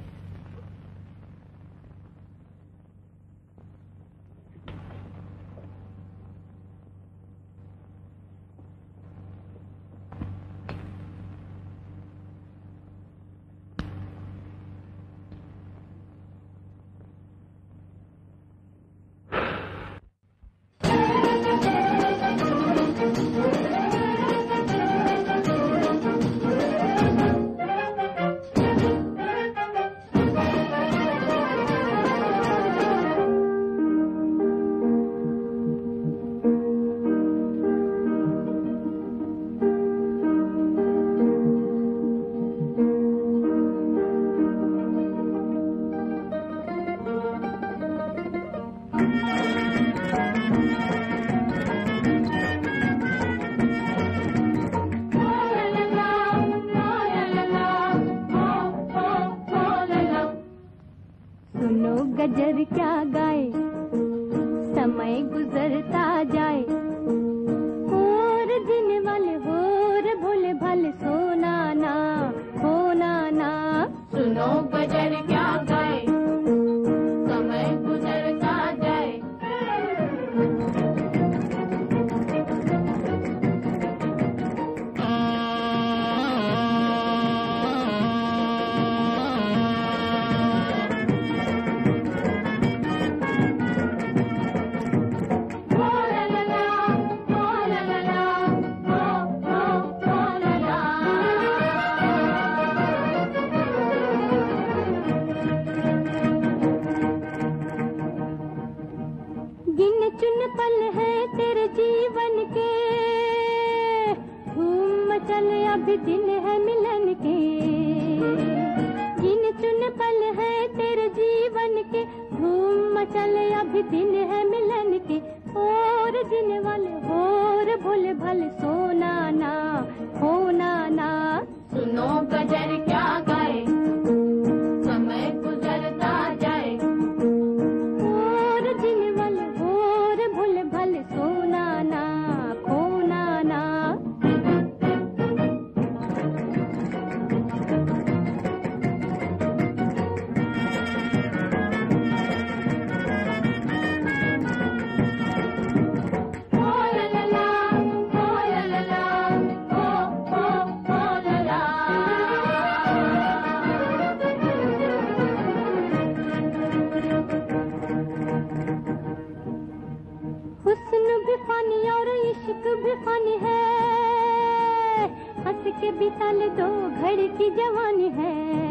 गजर क्या गाए, समय गुजरता जाए, और दिन वाले होर भोले भाले सोना ना होना ना। सुनो गजर क्या गाए, समय गुजरता जाए। गिन चुन पल है तेरे जीवन के, धूम मचल अभी दिन है मिलन के। गिन चुन पल है तेरे जीवन के, धूम मचल अभी दिन है मिलन के। और दिन वाले और भोले भाले सोना ना होना ना। सुनो गजर क्या गाए, समय गुजरता जाए, और दिन वाले और भोले भाले सोना ना खोना ना। हुस्न भी फानी और इश्क भी फानी है, हंस के बिता ले दो घड़ी की जवानी है।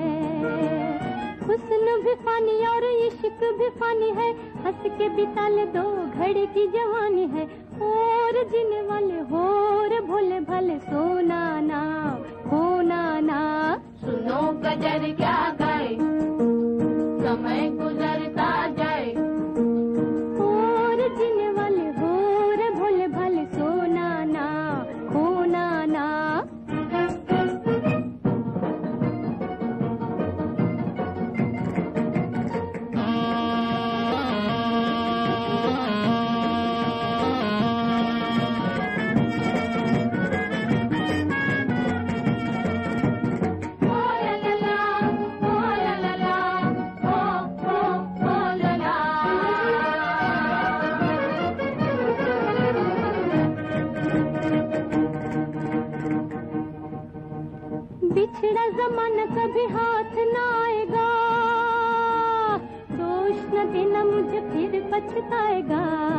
हुस्न भी फानी और इश्क भी फानी है, हंस के बिता ले दो घड़ी की जवानी है। और जीने वाले होर भोले भाले सोना ना होना ना। सुनो गजर क्या गाए, समय गुजरता जाए, और जीने वाले होर भोले भाले सोना ना खोना जमाना कभी हाथ न आएगा, दोष न देना मुझे फिर पछताएगा।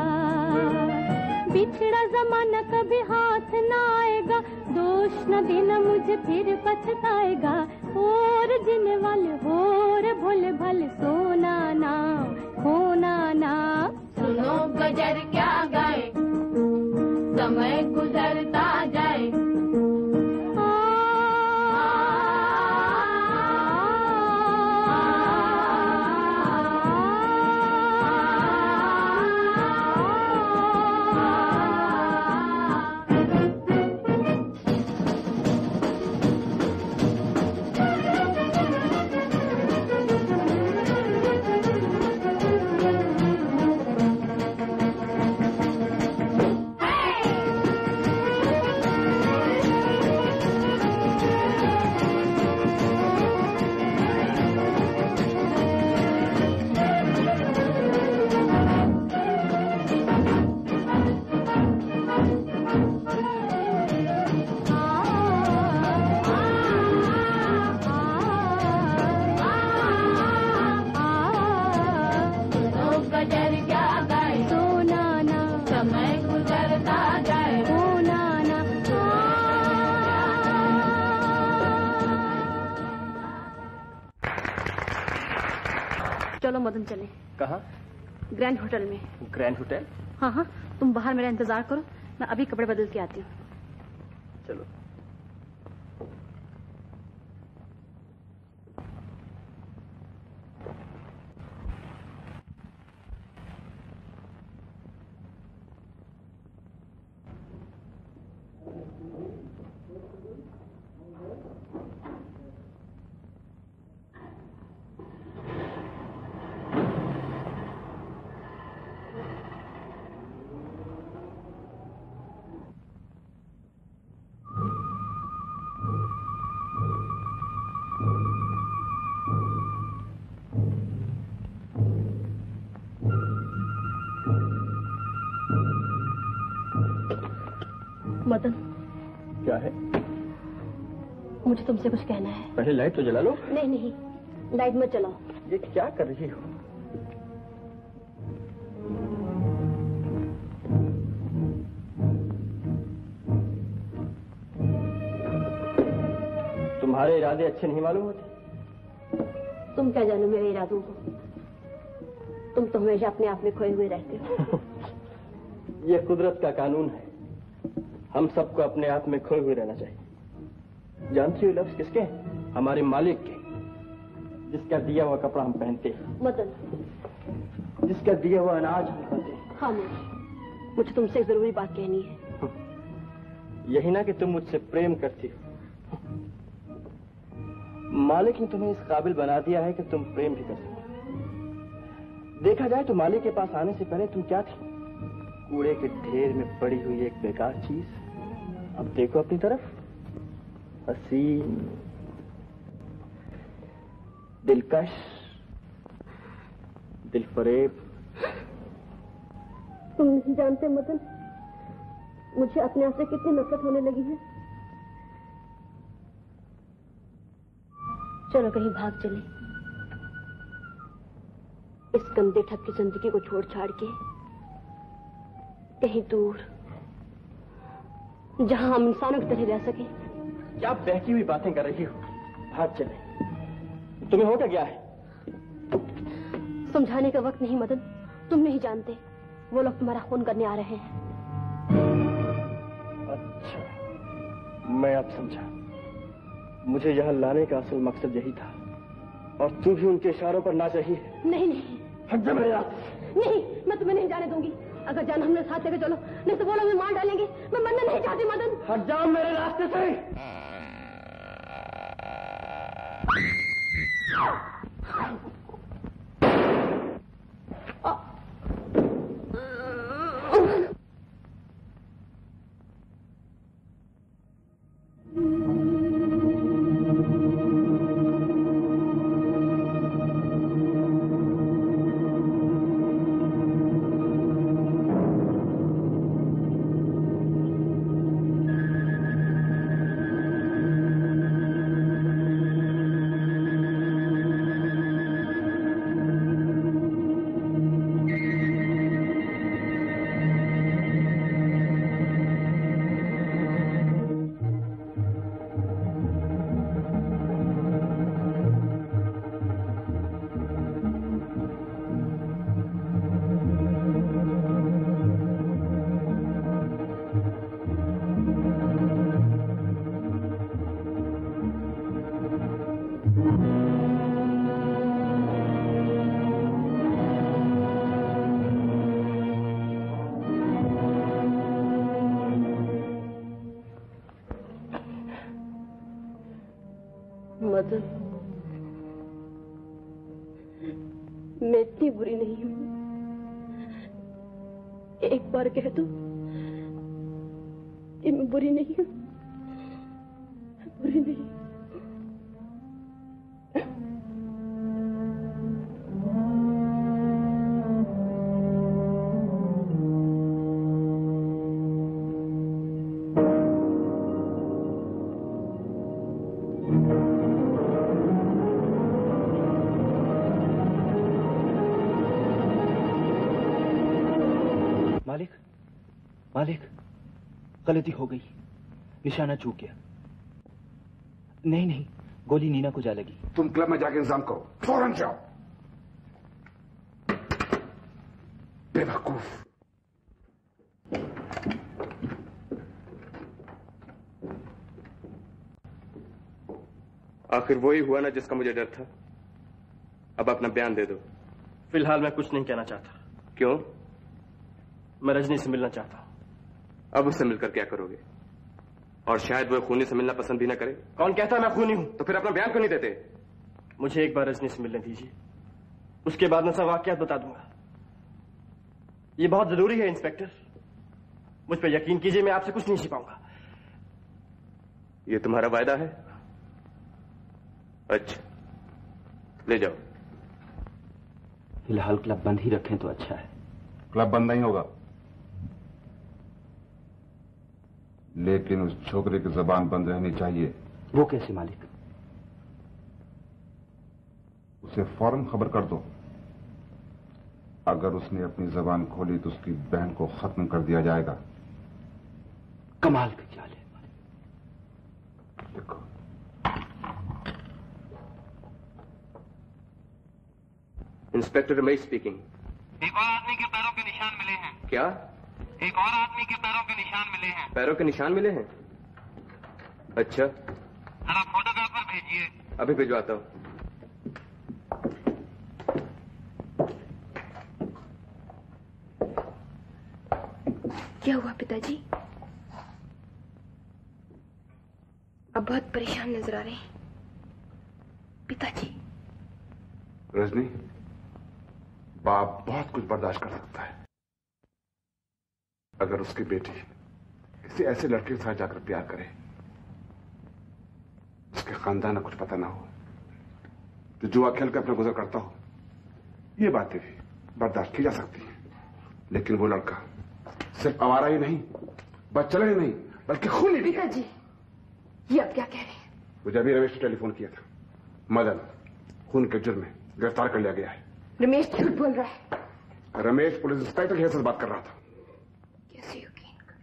बिछड़ा जमाना कभी हाथ न आएगा, दोष न देना मुझे फिर पछताएगा। और जिन वाले होर भोले भले सोना ना खोना ना। सुनो गजर क्या गाए, समय गुजरता जाए। चलो मदन चले। कहाँ? ग्रैंड होटल में। Grand hotel? हाँ हाँ, तुम बाहर मेरा इंतजार करो, मैं अभी कपड़े बदल के आती हूँ। चलो। मदन, क्या है? मुझे तुमसे कुछ कहना है। पहले लाइट तो जला लो। नहीं नहीं, लाइट मत जलाओ। ये क्या कर रही हो? तुम्हारे इरादे अच्छे नहीं मालूम होते? तुम क्या जानो मेरे इरादों को, तुम तो हमेशा अपने आप में खोए हुए रहते हो। ये कुदरत का कानून है, हम सबको अपने आप में खोए हुए रहना चाहिए। जानती हो लफ्ज किसके हैं? हमारे मालिक के, जिसका दिया हुआ कपड़ा हम पहनते हैं। मदन, जिसका दिया हुआ अनाज हम खाते हैं। हाँ मुझे तुमसे एक जरूरी बात कहनी है। यही ना कि तुम मुझसे प्रेम करती हो। मालिक ने तुम्हें इस काबिल बना दिया है कि तुम प्रेम भी कर सको। देखा जाए तो मालिक के पास आने से पहले तुम क्या थी? कूड़े के ढेर में पड़ी हुई एक बेकार चीज। अब देखो अपनी तरफ, हसीन, दिलकश, दिलफरेब। तुम नहीं जानते मदन, मुझे अपने आप से कितनी नफरत होने लगी है। चलो कहीं भाग चले, इस गंदे ठग की जिंदगी को छोड़ छाड़ के कहीं दूर, जहां हम इंसानों की तरह रह सके। क्या बहकी हुई बातें कर रही हो? भाग चले। तुम्हें हो क्या गया है? समझाने का वक्त नहीं मदन, तुम नहीं जानते, वो लोग तुम्हारा खून करने आ रहे हैं। अच्छा, मैं अब समझा। मुझे यहाँ लाने का असल मकसद यही था, और तू भी उनके इशारों पर नाच रही है। नहीं नहीं, हट जा मेरे रास्ते से। नहीं, मैं तुम्हें नहीं जाने दूंगी। अगर जाना हमने साथ लेके चलो, नहीं तो वो लोग मार डालेंगे। मैं मरना नहीं चाहती मदन। हट जाओ मेरे रास्ते से। मदन, मैं इतनी बुरी नहीं हूं। एक बार कह दो कि मैं बुरी नहीं हूं, बुरी नहीं। मालिक, मालिक, गलती हो गई, निशाना चूक गया। नहीं नहीं, गोली नीना को जा लगी। तुम क्लब में जाके इंतजाम करो, फौरन जाओ। बेवकूफ। आखिर वही हुआ ना जिसका मुझे डर था। अब अपना बयान दे दो। फिलहाल मैं कुछ नहीं कहना चाहता। क्यों? मैं रजनी से मिलना चाहता हूं। अब उससे मिलकर क्या करोगे? और शायद वो खूनी से मिलना पसंद भी ना करे। कौन कहता है मैं खूनी हूं? तो फिर अपना बयान क्यों नहीं देते? मुझे एक बार रजनी से मिलने दीजिए, उसके बाद मैं सब वाकयात बता दूंगा। ये बहुत जरूरी है इंस्पेक्टर, मुझ पर यकीन कीजिए, मैं आपसे कुछ नहीं छिपाऊंगा। ये तुम्हारा वायदा है? अच्छा, ले जाओ। फिलहाल क्लब बंद ही रखें तो अच्छा है। क्लब बंद नहीं होगा, लेकिन उस छोकरे की जबान बंद रहनी चाहिए। वो कैसे मालिक? उसे फौरन खबर कर दो, अगर उसने अपनी जबान खोली तो उसकी बहन को खत्म कर दिया जाएगा। कमाल का चाल है मालिक। देखो, इंस्पेक्टर रमेश स्पीकिंग। एक और आदमी के पैरों के निशान मिले हैं। क्या? एक और आदमी के पैरों के निशान मिले हैं। पैरों के निशान मिले हैं? अच्छा, जरा फोटोग्राफर भेजिए। अभी भिजवाता हूं। क्या हुआ पिताजी? अब बहुत परेशान नजर आ रहे हैं पिताजी। रजनी, बाप बहुत कुछ बर्दाश्त कर सकता है, अगर उसकी बेटी किसी ऐसे लड़के के साथ जाकर प्यार करे जिसके खानदान को कुछ पता ना हो, तो जुआ खेल कर अपना गुजर करता हो, ये बातें भी बर्दाश्त की जा सकती हैं। लेकिन वो लड़का सिर्फ आवारा ही नहीं, बच्चला ही नहीं, बल्कि खूनी भी है। पिताजी, ये आप क्या कह रहे हैं? मुझे अभी रमेश ने टेलीफोन किया था, मदन खून के जुर्म में गिरफ्तार कर लिया गया है। रमेश झूठ बोल रहा है। रमेश पुलिस इंस्पेक्टर की हैसियत से बात कर रहा था। कैसे यकीन कर?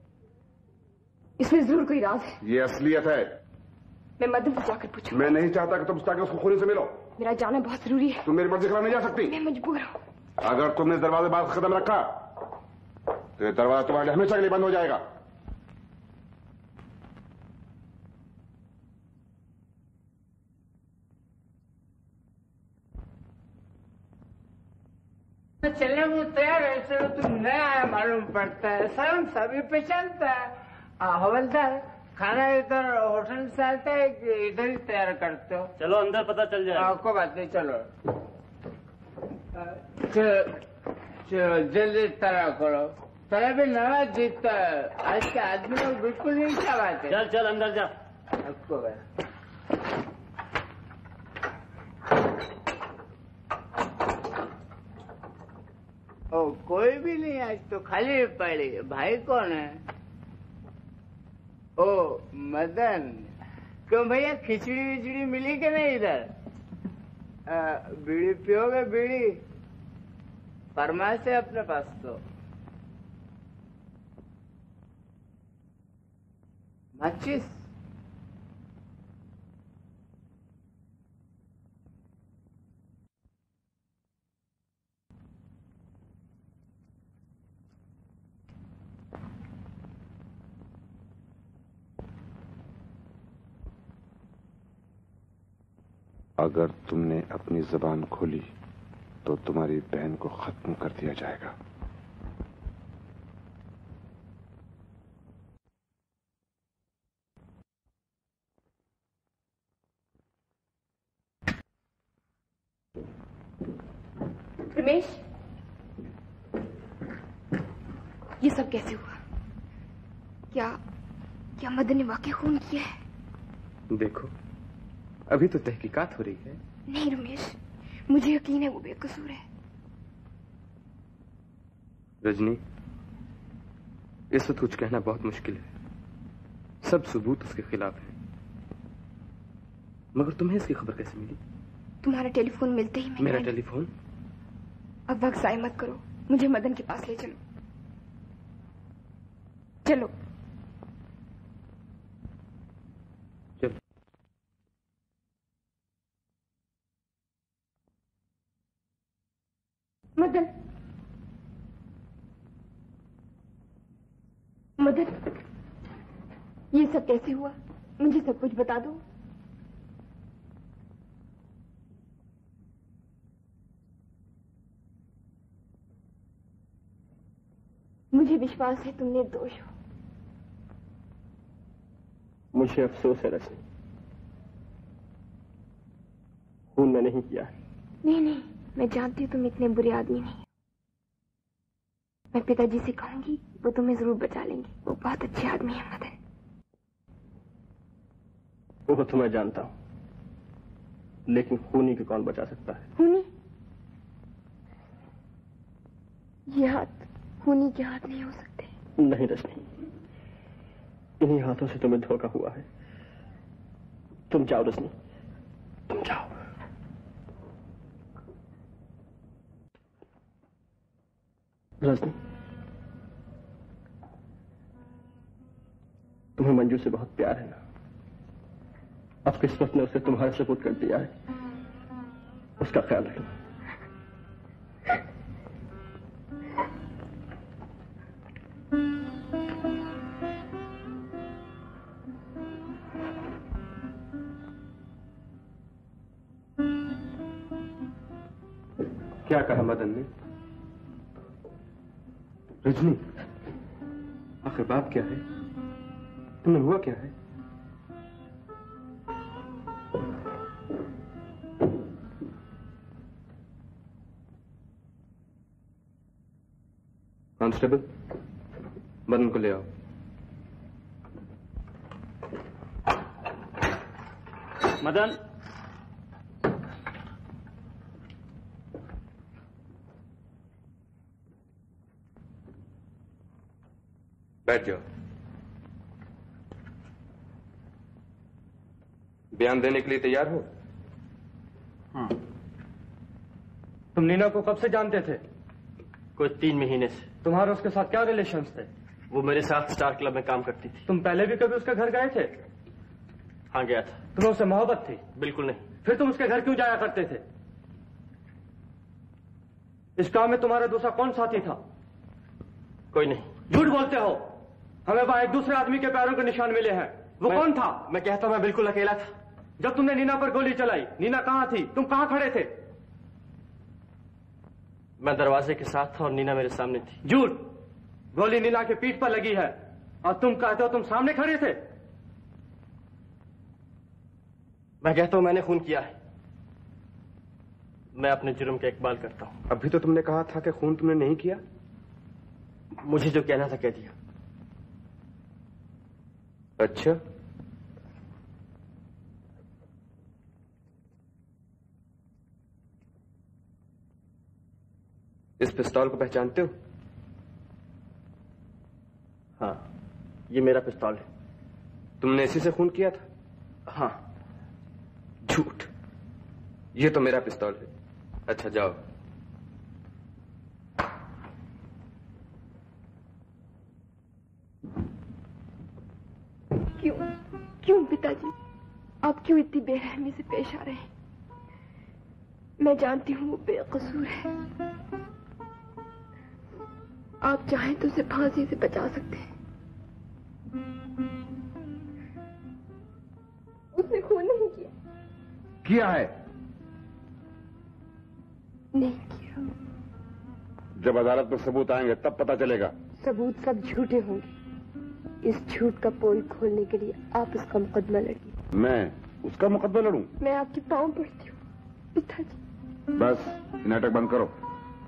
इसमें जरूर कोई राज है। ये असलियत है। मैं मदन से जाकर पूछूं। मैं नहीं चाहता कि तुम जाकर उसको खूनी से मिलो। मेरा जाना बहुत जरूरी है। तुम मेरी मर्जी खिलाफ नहीं जा सकती। मैं मजबूर हूँ। अगर तुमने इस दरवाजे बाहर कदम रखा तो ये दरवाजा तुम्हारे लिए हमेशा के लिए बंद हो जाएगा। चलने को तैयार है, चलो तुम नया आया मालूम पड़ता है, सलाम सभी पे चलता है। हवलदार, खाना इधर होटल से आता है कि इधर ही तैयार करते हो? चलो अंदर पता चल जाए। आपको बात नहीं, चलो चलो चलो जल्दी तरह करो। तरह भी नवा जीतता है, आज के आदमी लोग बिल्कुल नहीं चाहते। चल चल अंदर जा। आपको बात ओ, कोई भी नहीं, आज तो खाली पड़ी। भाई कौन है? ओ मदन, क्यों भैया खिचड़ी विचड़ी मिली कि नहीं इधर? बीड़ी पियोगे? बीड़ी फरमाइश है अपने पास तो। माचिस? अगर तुमने अपनी जबान खोली तो तुम्हारी बहन को खत्म कर दिया जाएगा। रमेश, ये सब कैसे हुआ? क्या क्या मदन ने वाकई खून किया है? देखो, अभी तो तहकीकात हो रही है। नहीं रमेश, मुझे यकीन है वो बेकसूर है। रजनी, इस वक्त कुछ कहना बहुत मुश्किल है। सब सबूत उसके खिलाफ हैं। मगर तुम्हें इसकी खबर कैसे मिली? तुम्हारा टेलीफोन मिलते ही मैंने। मेरा टेलीफोन? अब वक्त जाया मत करो, मुझे मदन के पास ले चलो। चलो चलो। मदन, मदन, ये सब कैसे हुआ? मुझे सब कुछ बता दो। मुझे विश्वास है तुम निर्दोष हो। मुझे अफसोस है रजनी, खून मैं नहीं किया है। नहीं नहीं, मैं जानती हूँ तुम इतने बुरे आदमी नहीं। मैं पिताजी से कहूंगी, वो तुम्हें जरूर बचा लेंगे। वो बहुत अच्छे आदमी है मदन। वो तो मैं जानता हूँ, लेकिन खूनी को कौन बचा सकता है? खूनी? ये हाथ खूनी के हाथ नहीं हो सकते। नहीं रजनी, इन्हीं हाथों से तुम्हें धोखा हुआ है। तुम जाओ रजनी, तुम जाओ। रजनी, तुम्हें मंजू से बहुत प्यार है ना? अब किस्मत ने उसे तुम्हारे सपुर्द कर दिया है, उसका ख्याल रखना। क्या कहा मदन ने? रजनी, आखिर बात क्या है? तुम्हें हुआ क्या है? कांस्टेबल, मदन को ले आओ। मदन, बैठ जाओ। बयान देने के लिए तैयार हो? हाँ। तुम नीना को कब से जानते थे? कुछ तीन महीने से। तुम्हारे उसके साथ क्या रिलेशंस थे? वो मेरे साथ स्टार क्लब में काम करती थी। तुम पहले भी कभी उसके घर गए थे? हाँ गया था। तुम्हें उससे मोहब्बत थी? बिल्कुल नहीं। फिर तुम उसके घर क्यों जाया करते थे? इस काम में तुम्हारा दूसरा कौन साथी था? कोई नहीं। झूठ बोलते हो। हमें वहां एक दूसरे आदमी के पैरों के निशान मिले हैं। वो मैं, कौन था? मैं कहता हूं मैं बिल्कुल अकेला था। जब तुमने नीना पर गोली चलाई, नीना कहां थी? तुम कहां खड़े थे? मैं दरवाजे के साथ था और नीना मेरे सामने थी। झूठ। गोली नीना की पीठ पर लगी है और तुम कहते हो तुम सामने खड़े थे। मैं कहता हूं मैंने खून किया है। मैं अपने जुर्म का इकबाल करता हूं। अभी तो तुमने कहा था कि खून तुमने नहीं किया। मुझे जो कहना था कह दिया। अच्छा, इस पिस्तौल को पहचानते हो? हाँ, ये मेरा पिस्तौल है। तुमने इसी से खून किया था? हाँ। झूठ। ये तो मेरा पिस्तौल है। अच्छा जाओ। क्यों क्यों पिताजी, आप क्यों इतनी बेरहमी से पेश आ रहे हैं? मैं जानती हूँ वो बेकसूर है। आप चाहें तो उसे फांसी से बचा सकते हैं। उसने खून नहीं किया। किया है? नहीं किया। जब अदालत में सबूत आएंगे तब पता चलेगा। सबूत सब झूठे होंगे। इस झूठ का पोल खोलने के लिए आप उसका मुकदमा लड़िए। मैं उसका मुकदमा लड़ूं? मैं आपके पांव पड़ती हूँ पिताजी। बस नाटक बंद करो।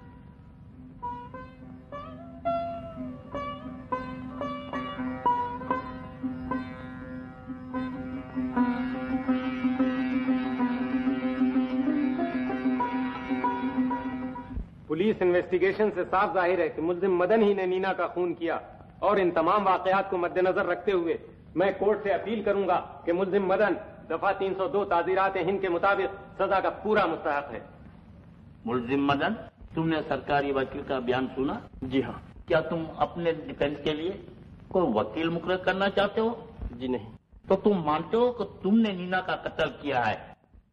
पुलिस इन्वेस्टिगेशन से साफ जाहिर है कि मुल्जिम मदन ही ने नीना का खून किया और इन तमाम वाकयात को मद्देनजर रखते हुए मैं कोर्ट से अपील करूंगा कि मुल्जिम मदन दफा तीन सौ दो ताजीरात हिंद के मुताबिक सजा का पूरा मुस्तहक है। मुल्जिम मदन, तुमने सरकारी वकील का बयान सुना? जी हाँ। क्या तुम अपने डिफेंस के लिए कोई वकील मुकर्रर करना चाहते हो? जी नहीं। तो तुम मानते हो कि तुमने नीना का कत्ल किया है?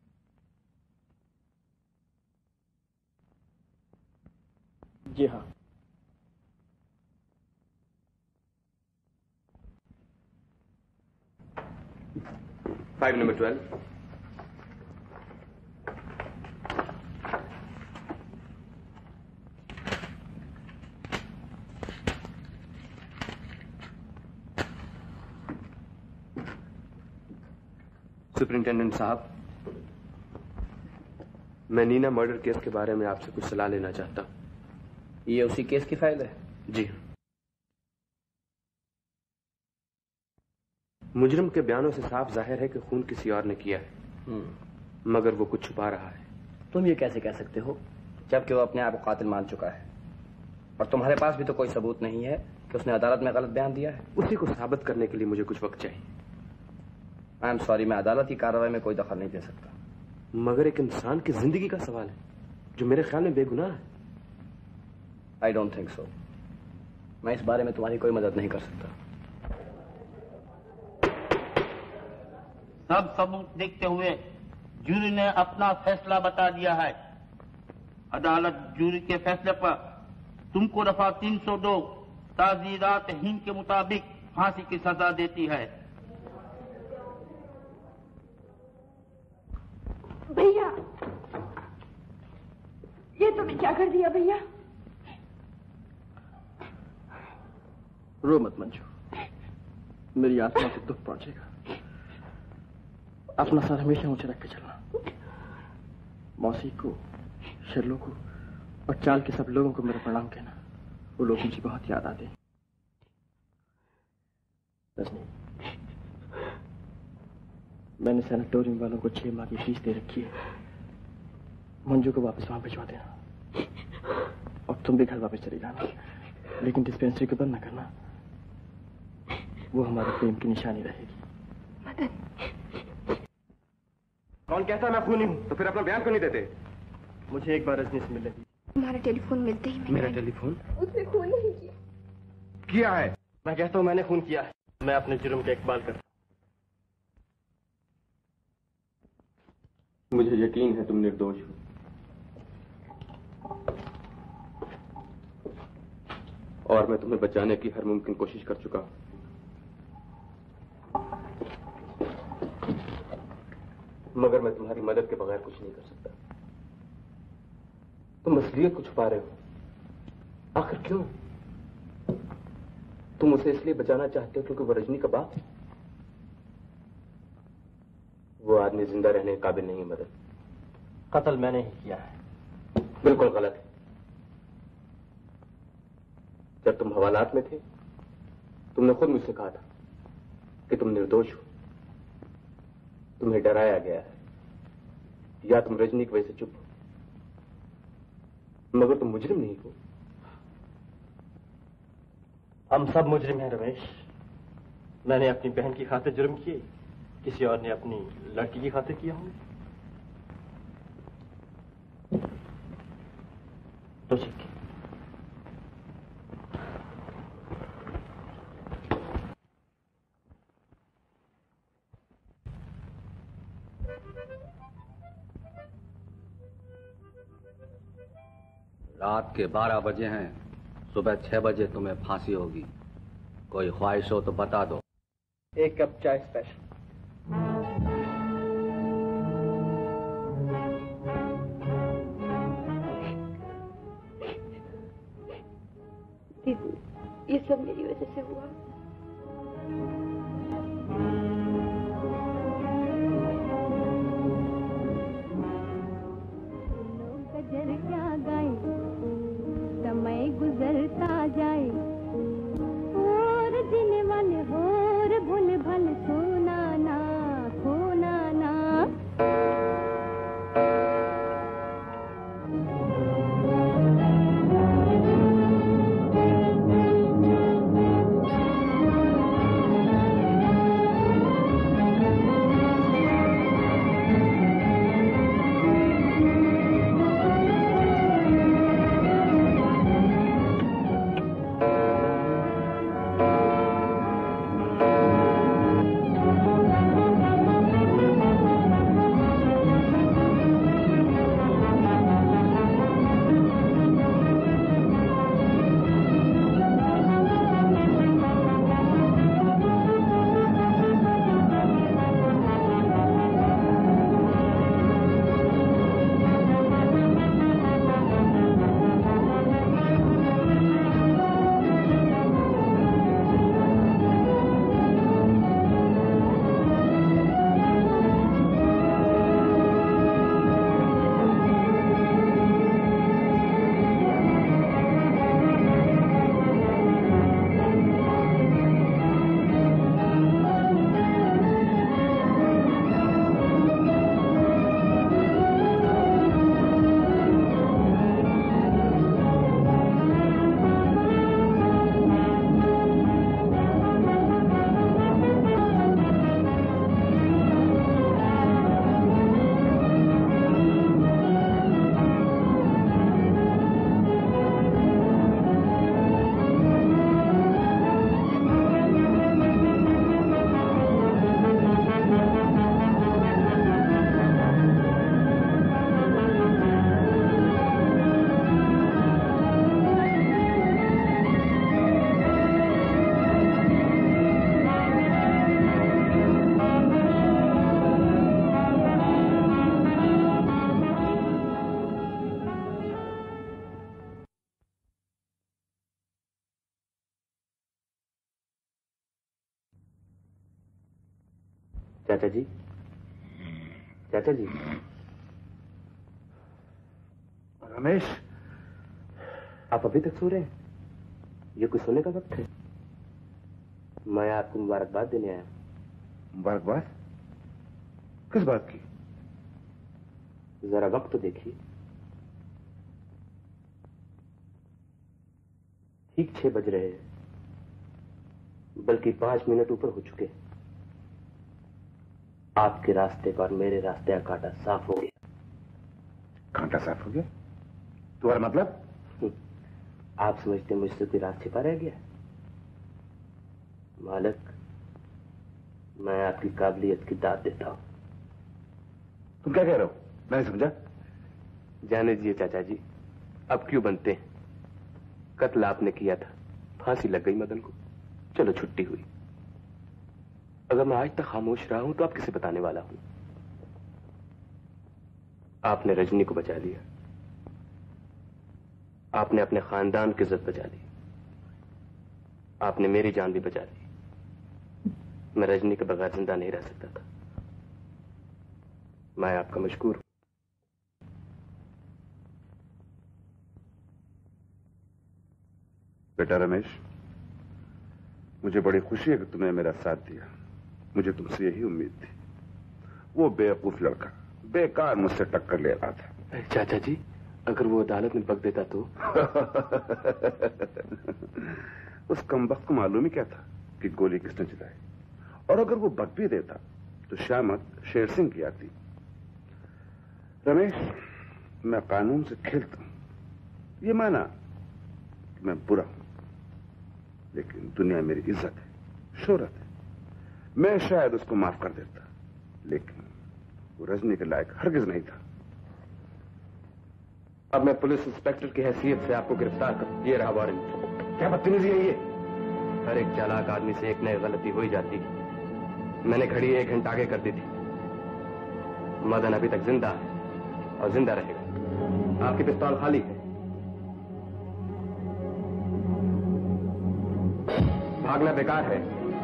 जी हाँ। Five number twelve. सुपरिंटेंडेंट साहब, मैं नीना मर्डर केस के बारे में आपसे कुछ सलाह लेना चाहता हूं। ये उसी केस की फाइल है? जी। मुजरिम के बयानों से साफ जाहिर है कि खून किसी और ने किया है, मगर वो कुछ छुपा रहा है। तुम ये कैसे कह सकते हो जबकि वो अपने आप को कातिल मान चुका है और तुम्हारे पास भी तो कोई सबूत नहीं है कि उसने अदालत में गलत बयान दिया है? उसी को साबित करने के लिए मुझे कुछ वक्त चाहिए। आई एम सॉरी, मैं अदालत की कार्रवाई में कोई दखल नहीं दे सकता। मगर एक इंसान की जिंदगी का सवाल है जो मेरे ख्याल में बेगुनाह है। I don't think so. मैं इस बारे में तुम्हारी कोई मदद नहीं कर सकता। सब सबूत देखते हुए जूरी ने अपना फैसला बता दिया है। अदालत जूरी के फैसले पर तुमको दफा तीन सौ दो ताजीरात हिंद के मुताबिक फांसी की सजा देती है। भैया, ये तुमने क्या कर दिया भैया? रो मत मंजू, मेरी आत्मा को दुख पहुंचेगा। अपना सर हमेशा ऊंचे रख के चलना। मौसी को, शर्लो को और चाल के सब लोगों को मेरा प्रणाम कहना। वो लोग मुझे बहुत याद आते हैं। रजनी, मैंने सैनिटोरियम वालों को छह माह की फीस दे रखी है। मंजू को वापस वहां भिजवा देना और तुम भी घर वापस चली जाना, लेकिन डिस्पेंसरी को बंद न करना। वो हमारे प्रेम की निशानी रहेगी। कौन कहता मैं खूनी हूं? तो फिर अपना बयान क्यों नहीं देते? मुझे एक बार रजनी से मिलने दी। तुम्हारा टेलीफोन मिलते ही मेरा टेलीफोन? उसने खून नहीं किया। किया है। मैं कहता हूं मैंने खून किया है। मैं अपने जुर्म का इकबाल करता हूं। मुझे यकीन है तुम निर्दोष हो। और मैं तुम्हें बचाने की हर मुमकिन कोशिश कर चुका हूं। मगर मैं तुम्हारी मदद के बगैर कुछ नहीं कर सकता। तुम असलियत को छुपा रहे हो। आखिर क्यों? तुम उसे इसलिए बचाना चाहते हो क्योंकि वो रजनी का बाप है? वो आदमी जिंदा रहने के काबिल नहीं है मदद। कत्ल मैंने ही किया है। बिल्कुल गलत है। जब तुम हवालात में थे तुमने खुद मुझसे कहा था कि तुम निर्दोष हो। तुम्हें डराया गया है या तुम रजनी की वजह से चुप हो, मगर तुम मुजरिम नहीं हो। हम सब मुजरिम हैं रमेश। मैंने अपनी बहन की खातिर जुर्म किए, किसी और ने अपनी लड़की की खातिर किया होंगे। तो ठीक। रात के बारह बजे हैं, सुबह छह बजे तुम्हें फांसी होगी। कोई ख्वाहिश हो तो बता दो। एक कप चाय स्पेशल। दीदी, ये सब मेरी वजह से हुआ। गजर क्या गाए, समय गुजरता जाए, और जीने वाले और भूल भल सोना ना खोना ना। चाचा जी, चाचा जी। रमेश, आप अभी तक सो रहे हैं? ये कुछ सोने का वक्त है? मैं आपको मुबारकबाद देने आया। मुबारकबाद? किस बात की? जरा वक्त तो देखिए। ठीक छह बज रहे हैं, बल्कि पांच मिनट ऊपर हो चुके हैं। आपके रास्ते का और मेरे रास्ते का कांटा साफ हो गया। कांटा साफ हो गया? तुम्हारा मतलब? आप समझते मुझसे कोई राज छिपा रह गया? मालिक, मैं आपकी काबिलियत की दाद देता हूं। तुम क्या कह रहे हो? मैं नहीं समझा। जाने दीजिए चाचा जी, अब क्यों बनते हैं? कत्ल आपने किया था, फांसी लग गई मदन को, चलो छुट्टी हुई। अगर मैं आज तक खामोश रहा हूं तो आप किसे बताने वाला हूं? आपने रजनी को बचा लिया, आपने अपने खानदान की इज्जत बचा ली, आपने मेरी जान भी बचा ली। मैं रजनी के बगैर जिंदा नहीं रह सकता था। मैं आपका मशकूर हूं। बेटा रमेश, मुझे बड़ी खुशी है कि तुमने मेरा साथ दिया। मुझे तुमसे यही उम्मीद थी। वो बेवकूफ लड़का बेकार मुझसे टक्कर ले रहा था। चाचा जी, अगर वो अदालत में बक देता तो? उस कमबख्त को मालूम ही क्या था कि गोली किसने चलाई। और अगर वो बक भी देता तो शामत शेर सिंह की आती। रमेश, मैं कानून से खेलता हूं। ये माना कि मैं बुरा हूं, लेकिन दुनिया मेरी इज्जत है, शोहरत है। मैं शायद उसको माफ कर देता, लेकिन वो रजनी के लायक हरगिज नहीं था। अब मैं पुलिस इंस्पेक्टर की हैसियत से आपको गिरफ्तार कर, ये रहा वारंट। क्या बदतमीजी है ये? हर एक चालाक आदमी से एक नई गलती हो ही जाती है। मैंने घड़ी एक घंटा आगे कर दी थी। मदन अभी तक जिंदा है और जिंदा रहेगा। आपकी पिस्तौल खाली है। भागना बेकार है।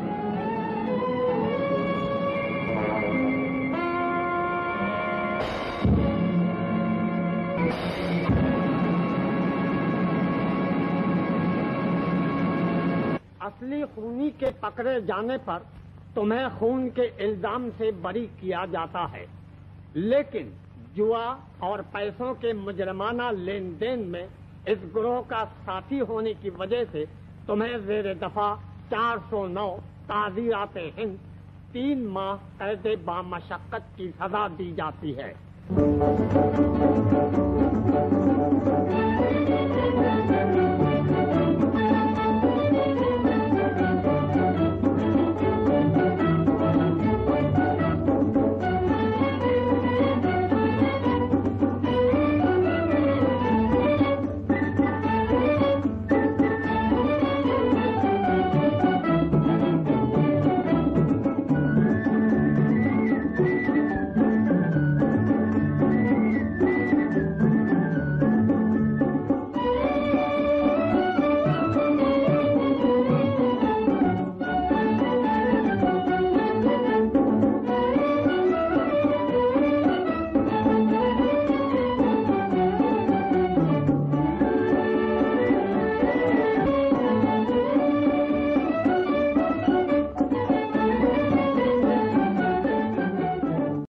असली खूनी के पकड़े जाने पर तुम्हें खून के इल्जाम से बरी किया जाता है, लेकिन जुआ और पैसों के मुजरमाना लेन देन में इस गिरोह का साथी होने की वजह से तुम्हें जेर दफा चार सौ नौ ताज़ीरात हिंद तीन माह कैद बामशक्कत की सजा दी जाती है।